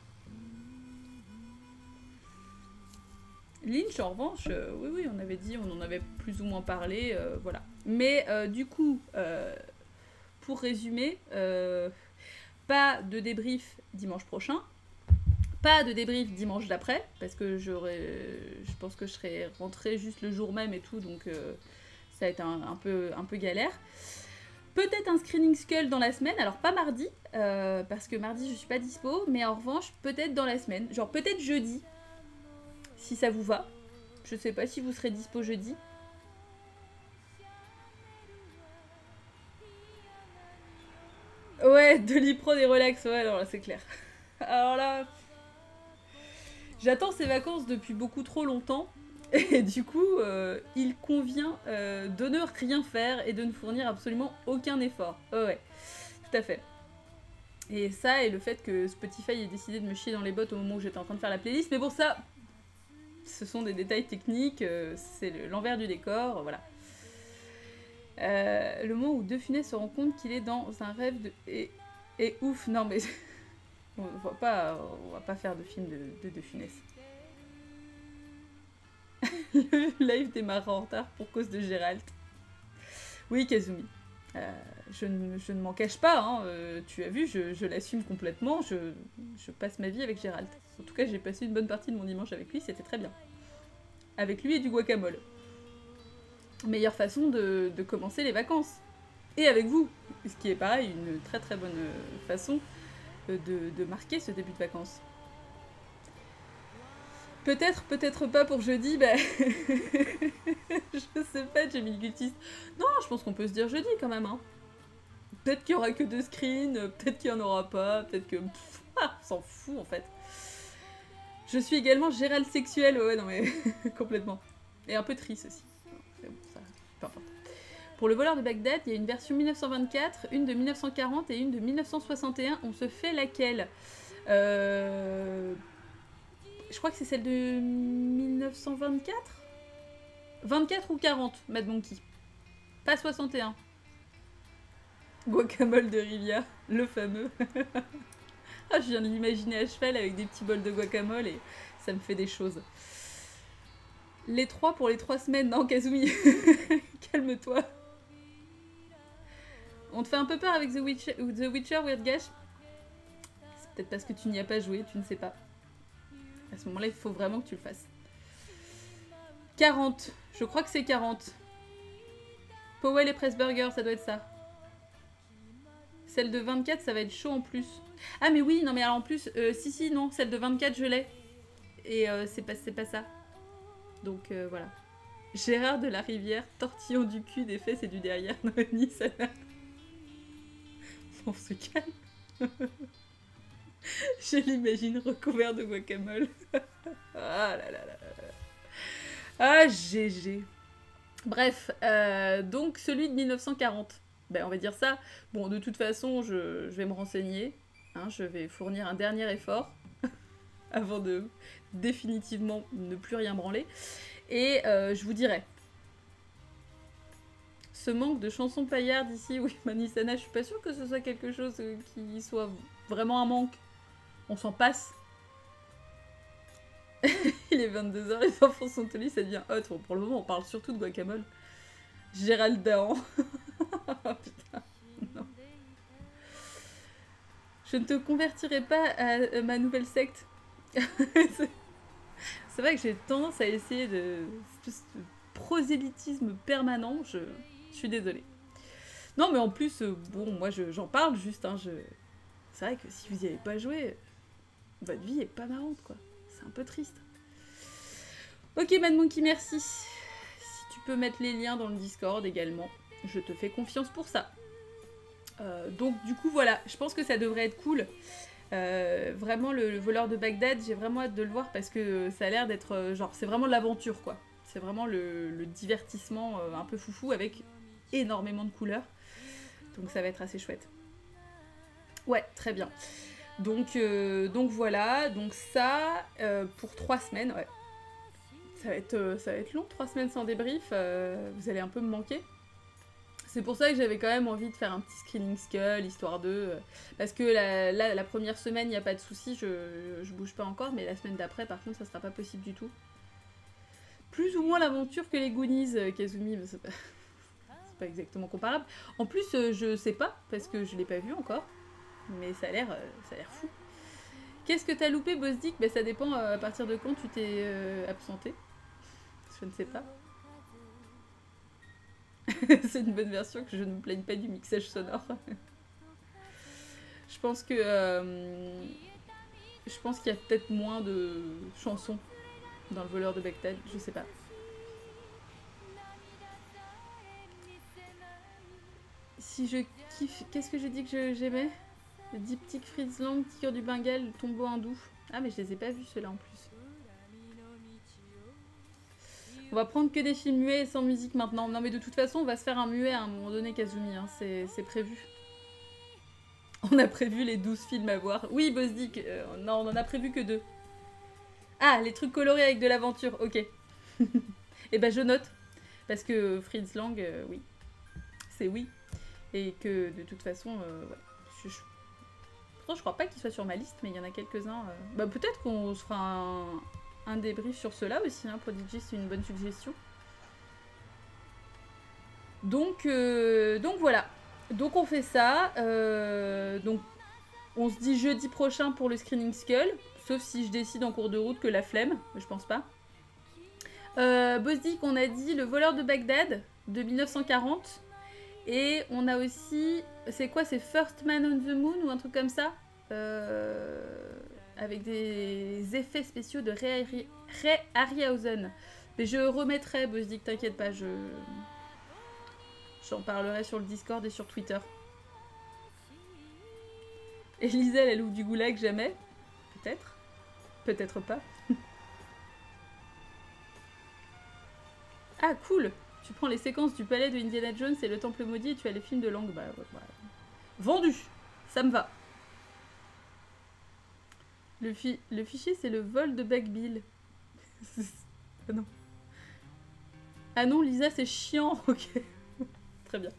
Lynch, en revanche, euh, oui, oui, on avait dit, on en avait plus ou moins parlé, euh, voilà. Mais euh, du coup, euh, pour résumer, euh, pas de débrief dimanche prochain, pas de débrief dimanche d'après, parce que j'aurais, je pense que je serais rentrée juste le jour même et tout, donc euh, ça va être un, un, peu, un peu galère. Peut-être un screening Skull dans la semaine, alors pas mardi, euh, parce que mardi je suis pas dispo, mais en revanche, peut-être dans la semaine, genre peut-être jeudi, si ça vous va. Je sais pas si vous serez dispo jeudi. Ouais, de l'Ipro des relax, ouais, alors là c'est clair. Alors là, j'attends ces vacances depuis beaucoup trop longtemps, et du coup, euh, il convient euh, de ne rien faire et de ne fournir absolument aucun effort. Oh ouais, tout à fait. Et ça, et le fait que Spotify ait décidé de me chier dans les bottes au moment où j'étais en train de faire la playlist, mais bon ça... Ce sont des détails techniques, euh, c'est l'envers du décor, voilà. Euh, le moment où De Funès se rend compte qu'il est dans un rêve de... Et, et ouf, non mais... on va pas, on va pas faire de film de De, de Funès. Le live démarre en retard pour cause de Gérald. Oui, Kazumi. Euh, je, ne, je ne m'en cache pas, hein, euh, tu as vu, je, je l'assume complètement, je, je passe ma vie avec Gérald. En tout cas, j'ai passé une bonne partie de mon dimanche avec lui, c'était très bien. Avec lui et du guacamole. Meilleure façon de, de commencer les vacances. Et avec vous, ce qui est pareil, une très très bonne façon de, de marquer ce début de vacances. Peut-être, peut-être pas pour jeudi, bah... je sais pas, Jamie Gultiste. Non, je pense qu'on peut se dire jeudi quand même, hein. Peut-être qu'il y aura que deux screens, peut-être qu'il y en aura pas, peut-être que... Pff, ah, on s'en fout en fait. Je suis également Gérald sexuel, ouais, non mais... complètement. Et un peu triste aussi. Mais bon, ça, peu importe. Pour le voleur de Bagdad, il y a une version mille neuf cent vingt-quatre, une de mille neuf cent quarante et une de mille neuf cent soixante et un. On se fait laquelle? Euh... Je crois que c'est celle de mille neuf cent vingt-quatre vingt-quatre ou quarante, Mad Monkey. Pas soixante et un. Guacamole de Rivia, le fameux. Ah, je viens de l'imaginer à cheval avec des petits bols de guacamole et ça me fait des choses. Les trois pour les trois semaines, non, Kazumi. Calme-toi. On te fait un peu peur avec The Witcher, The Witcher Weird Gash. C'est peut-être parce que tu n'y as pas joué, tu ne sais pas. À ce moment-là, il faut vraiment que tu le fasses. quarante. Je crois que c'est quarante. Powell et Pressburger, ça doit être ça. Celle de vingt-quatre, ça va être chaud en plus. Ah mais oui, non mais alors en plus, euh, si si, non, celle de vingt-quatre, je l'ai. Et euh, c'est pas, c'est pas ça. Donc euh, voilà. Gérard de la Rivière, tortillon du cul, des fesses et du derrière. Noémie, ça n'a... On se calme. Je l'imagine recouvert de guacamole. Ah là là là là. Ah, G G. Bref, euh, donc celui de mille neuf cent quarante. Ben, on va dire ça. Bon, de toute façon, je, je vais me renseigner. Hein, je vais fournir un dernier effort avant de définitivement ne plus rien branler. Et euh, je vous dirai. Ce manque de chansons paillardes ici, oui, Manisana, je suis pas sûre que ce soit quelque chose qui soit vraiment un manque. On s'en passe. Il est vingt-deux heures, les enfants sont au lit, ça devient hot. Bon, pour le moment, on parle surtout de guacamole. Gérald Dahan. Oh, putain, non. Je ne te convertirai pas à ma nouvelle secte. C'est vrai que j'ai tendance à essayer de... ce prosélytisme permanent, je, je suis désolée. Non, mais en plus, bon, moi, j'en parle juste, hein, je... C'est vrai que si vous n'y avez pas joué, votre vie est pas marrante, quoi. C'est un peu triste. Ok, Mad Monkey, merci. Si tu peux mettre les liens dans le Discord également, je te fais confiance pour ça. Euh, donc, du coup, voilà, je pense que ça devrait être cool. Euh, vraiment, le, le voleur de Bagdad, j'ai vraiment hâte de le voir parce que ça a l'air d'être, euh, genre, c'est vraiment l'aventure, quoi. C'est vraiment le, le divertissement euh, un peu foufou avec énormément de couleurs. Donc, ça va être assez chouette. Ouais, très bien. Donc, euh, donc voilà, donc ça, euh, pour trois semaines, ouais. Ça va être, euh, ça va être long, trois semaines sans débrief, euh, vous allez un peu me manquer. C'est pour ça que j'avais quand même envie de faire un petit screening skull, histoire de... Euh, parce que la, la, la première semaine, il n'y a pas de souci, je, je bouge pas encore, mais la semaine d'après, par contre, ça sera pas possible du tout. Plus ou moins l'aventure que les Goonies, euh, Kazumi, c'est pas... pas exactement comparable. En plus, euh, je sais pas, parce que je l'ai pas vu encore. Mais ça a l'air euh, ça a l'air fou. Qu'est-ce que t'as loupé, Bosdick? Bah ça dépend euh, à partir de quand tu t'es euh, absenté. Je ne sais pas. C'est une bonne version que je ne me plaigne pas du mixage sonore. Je pense que... Euh, je pense qu'il y a peut-être moins de chansons dans le voleur de Bagdad, je sais pas. Si je kiffe... Qu'est-ce que j'ai dit que j'aimais? Le diptyque Fritz Lang, Tigre du Bengale, le tombeau hindou. Ah mais je les ai pas vus ceux-là en plus. On va prendre que des films muets et sans musique maintenant. Non mais de toute façon on va se faire un muet à un moment donné, Kazumi, hein. C'est prévu. On a prévu les douze films à voir. Oui Bosdick, euh, non on en a prévu que deux. Ah les trucs colorés avec de l'aventure, ok. Et ben je note. Parce que Fritz Lang, euh, oui. C'est oui. Et que de toute façon, euh, ouais. Je, je... Pourtant, je crois pas qu'il soit sur ma liste, mais il y en a quelques-uns. Euh... Bah, peut-être qu'on se fera un, un débrief sur cela aussi. Hein. Prodigy, c'est une bonne suggestion. Donc, euh... donc voilà. Donc on fait ça. Euh... Donc on se dit jeudi prochain pour le Screening Skull. Sauf si je décide en cours de route que la flemme. Mais je pense pas. Euh, Bosdick, on a dit le voleur de Bagdad de mille neuf cent quarante. Et on a aussi... C'est quoi? C'est First Man on the Moon ou un truc comme ça, euh, avec des effets spéciaux de Ray, Ray Harryhausen. Mais je remettrai, Bosdick, t'inquiète pas, je... J'en parlerai sur le Discord et sur Twitter. Elisa, la loupe du goulag, jamais? Peut-être. Peut-être pas. Ah, cool! Tu prends les séquences du palais de Indiana Jones et le temple maudit et tu as les films de Lang. Bah, ouais, ouais. Vendu! Ça me va. Le, fi le fichier, c'est le vol de Backbill. Ah non. Ah non, Lisa, c'est chiant. Ok. Très bien.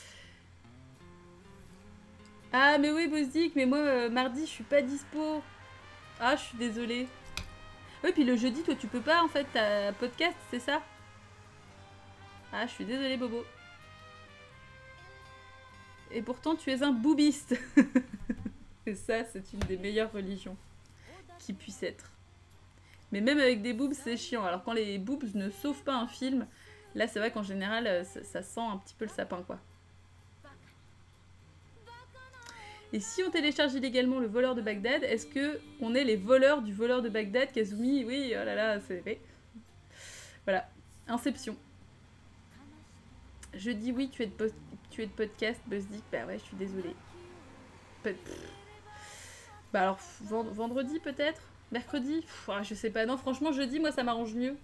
Ah, mais oui, Bozzik, mais moi, euh, mardi, je suis pas dispo. Ah, je suis désolée. Oui, puis le jeudi, toi, tu peux pas, en fait, t'as podcast, c'est ça? Ah, je suis désolée, Bobo. Et pourtant, tu es un boobiste. Et ça, c'est une des meilleures religions qui puisse être. Mais même avec des boobs, c'est chiant. Alors quand les boobs ne sauvent pas un film, là, c'est vrai qu'en général, ça, ça sent un petit peu le sapin, quoi. Et si on télécharge illégalement le voleur de Bagdad, est-ce que on est les voleurs du voleur de Bagdad, Kazumi? Oui, oh là là, c'est vrai. Voilà, Inception. Je dis oui, tu es de, tu es de podcast, Buzzdick. Bah ouais, je suis désolée. Pe bah alors, vendredi peut-être? Mercredi? Pff, je sais pas. Non, franchement, jeudi, moi, ça m'arrange mieux.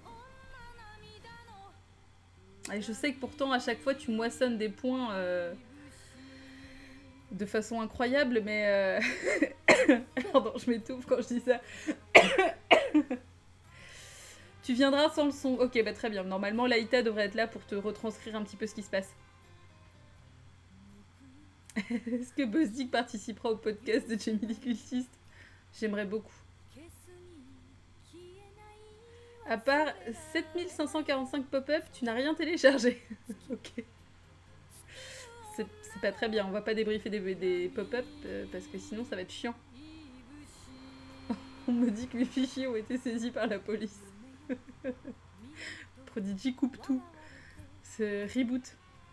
Et je sais que pourtant, à chaque fois, tu moissonnes des points euh, de façon incroyable, mais... Euh... Pardon, je m'étouffe quand je dis ça. Tu viendras sans le son. Ok, bah très bien. Normalement, Laïta devrait être là pour te retranscrire un petit peu ce qui se passe. Est-ce que Bozzik participera au podcast de Jamie Cultiste? J'aimerais beaucoup. À part sept mille cinq cent quarante-cinq pop-up, tu n'as rien téléchargé. Ok. C'est pas très bien. On va pas débriefer des, des pop-up euh, parce que sinon ça va être chiant. On me dit que mes fichiers ont été saisis par la police. Prodigy coupe tout. C'est reboot.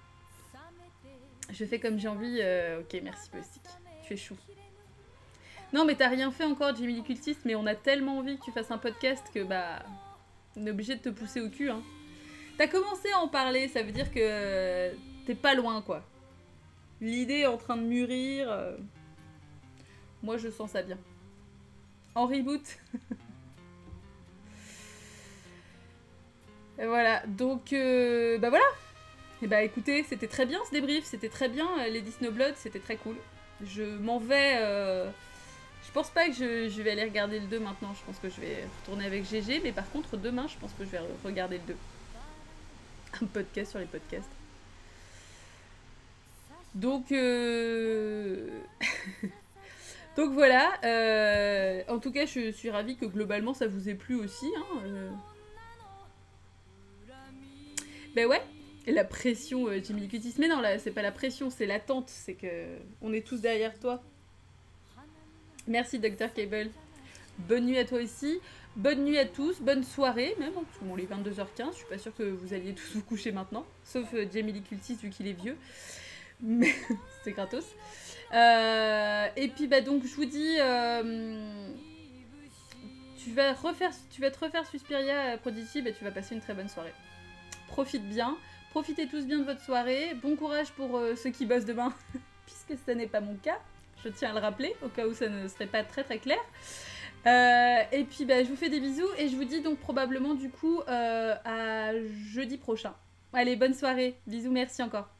Je fais comme j'ai envie. Euh... Ok, merci Postic. Tu es chou. Non, mais t'as rien fait encore, Jamie Lee Cultiste, mais on a tellement envie que tu fasses un podcast que bah. On est obligé de te pousser au cul, hein. T'as commencé à en parler, ça veut dire que t'es pas loin, quoi. L'idée est en train de mûrir. Euh... Moi, je sens ça bien. En reboot. Et voilà, donc, euh, bah voilà. Et bah écoutez, c'était très bien ce débrief, c'était très bien, Lady Snowblood, c'était très cool. Je m'en vais... Euh... Je pense pas que je, je vais aller regarder le deux maintenant, je pense que je vais retourner avec G G, mais par contre, demain, je pense que je vais regarder le deux. Un podcast sur les podcasts. Donc, euh... donc voilà, euh... en tout cas, je suis ravie que globalement, ça vous ait plu aussi, hein. Euh... Ben ouais, et la pression, euh, Jamie Lee Curtis. Mais non, là, c'est pas la pression, c'est l'attente. C'est que on est tous derrière toi. Merci, docteur Cable. Bonne nuit à toi aussi. Bonne nuit à tous. Bonne soirée, même. Hein, parce que bon, il est vingt-deux heures quinze. Je suis pas sûre que vous alliez tous vous coucher maintenant. Sauf euh, Jamie Lee Curtis, vu qu'il est vieux. Mais c'est gratos. Euh, et puis, bah, donc, je vous dis... Euh, tu, vas refaire, tu vas te refaire Suspiria Prodigy. Bah, tu vas passer une très bonne soirée. Profite bien, profitez tous bien de votre soirée, bon courage pour euh, ceux qui bossent demain, puisque ce n'est pas mon cas, je tiens à le rappeler, au cas où ça ne serait pas très très clair. Euh, et puis bah, je vous fais des bisous, et je vous dis donc probablement du coup euh, à jeudi prochain. Allez, bonne soirée, bisous, merci encore.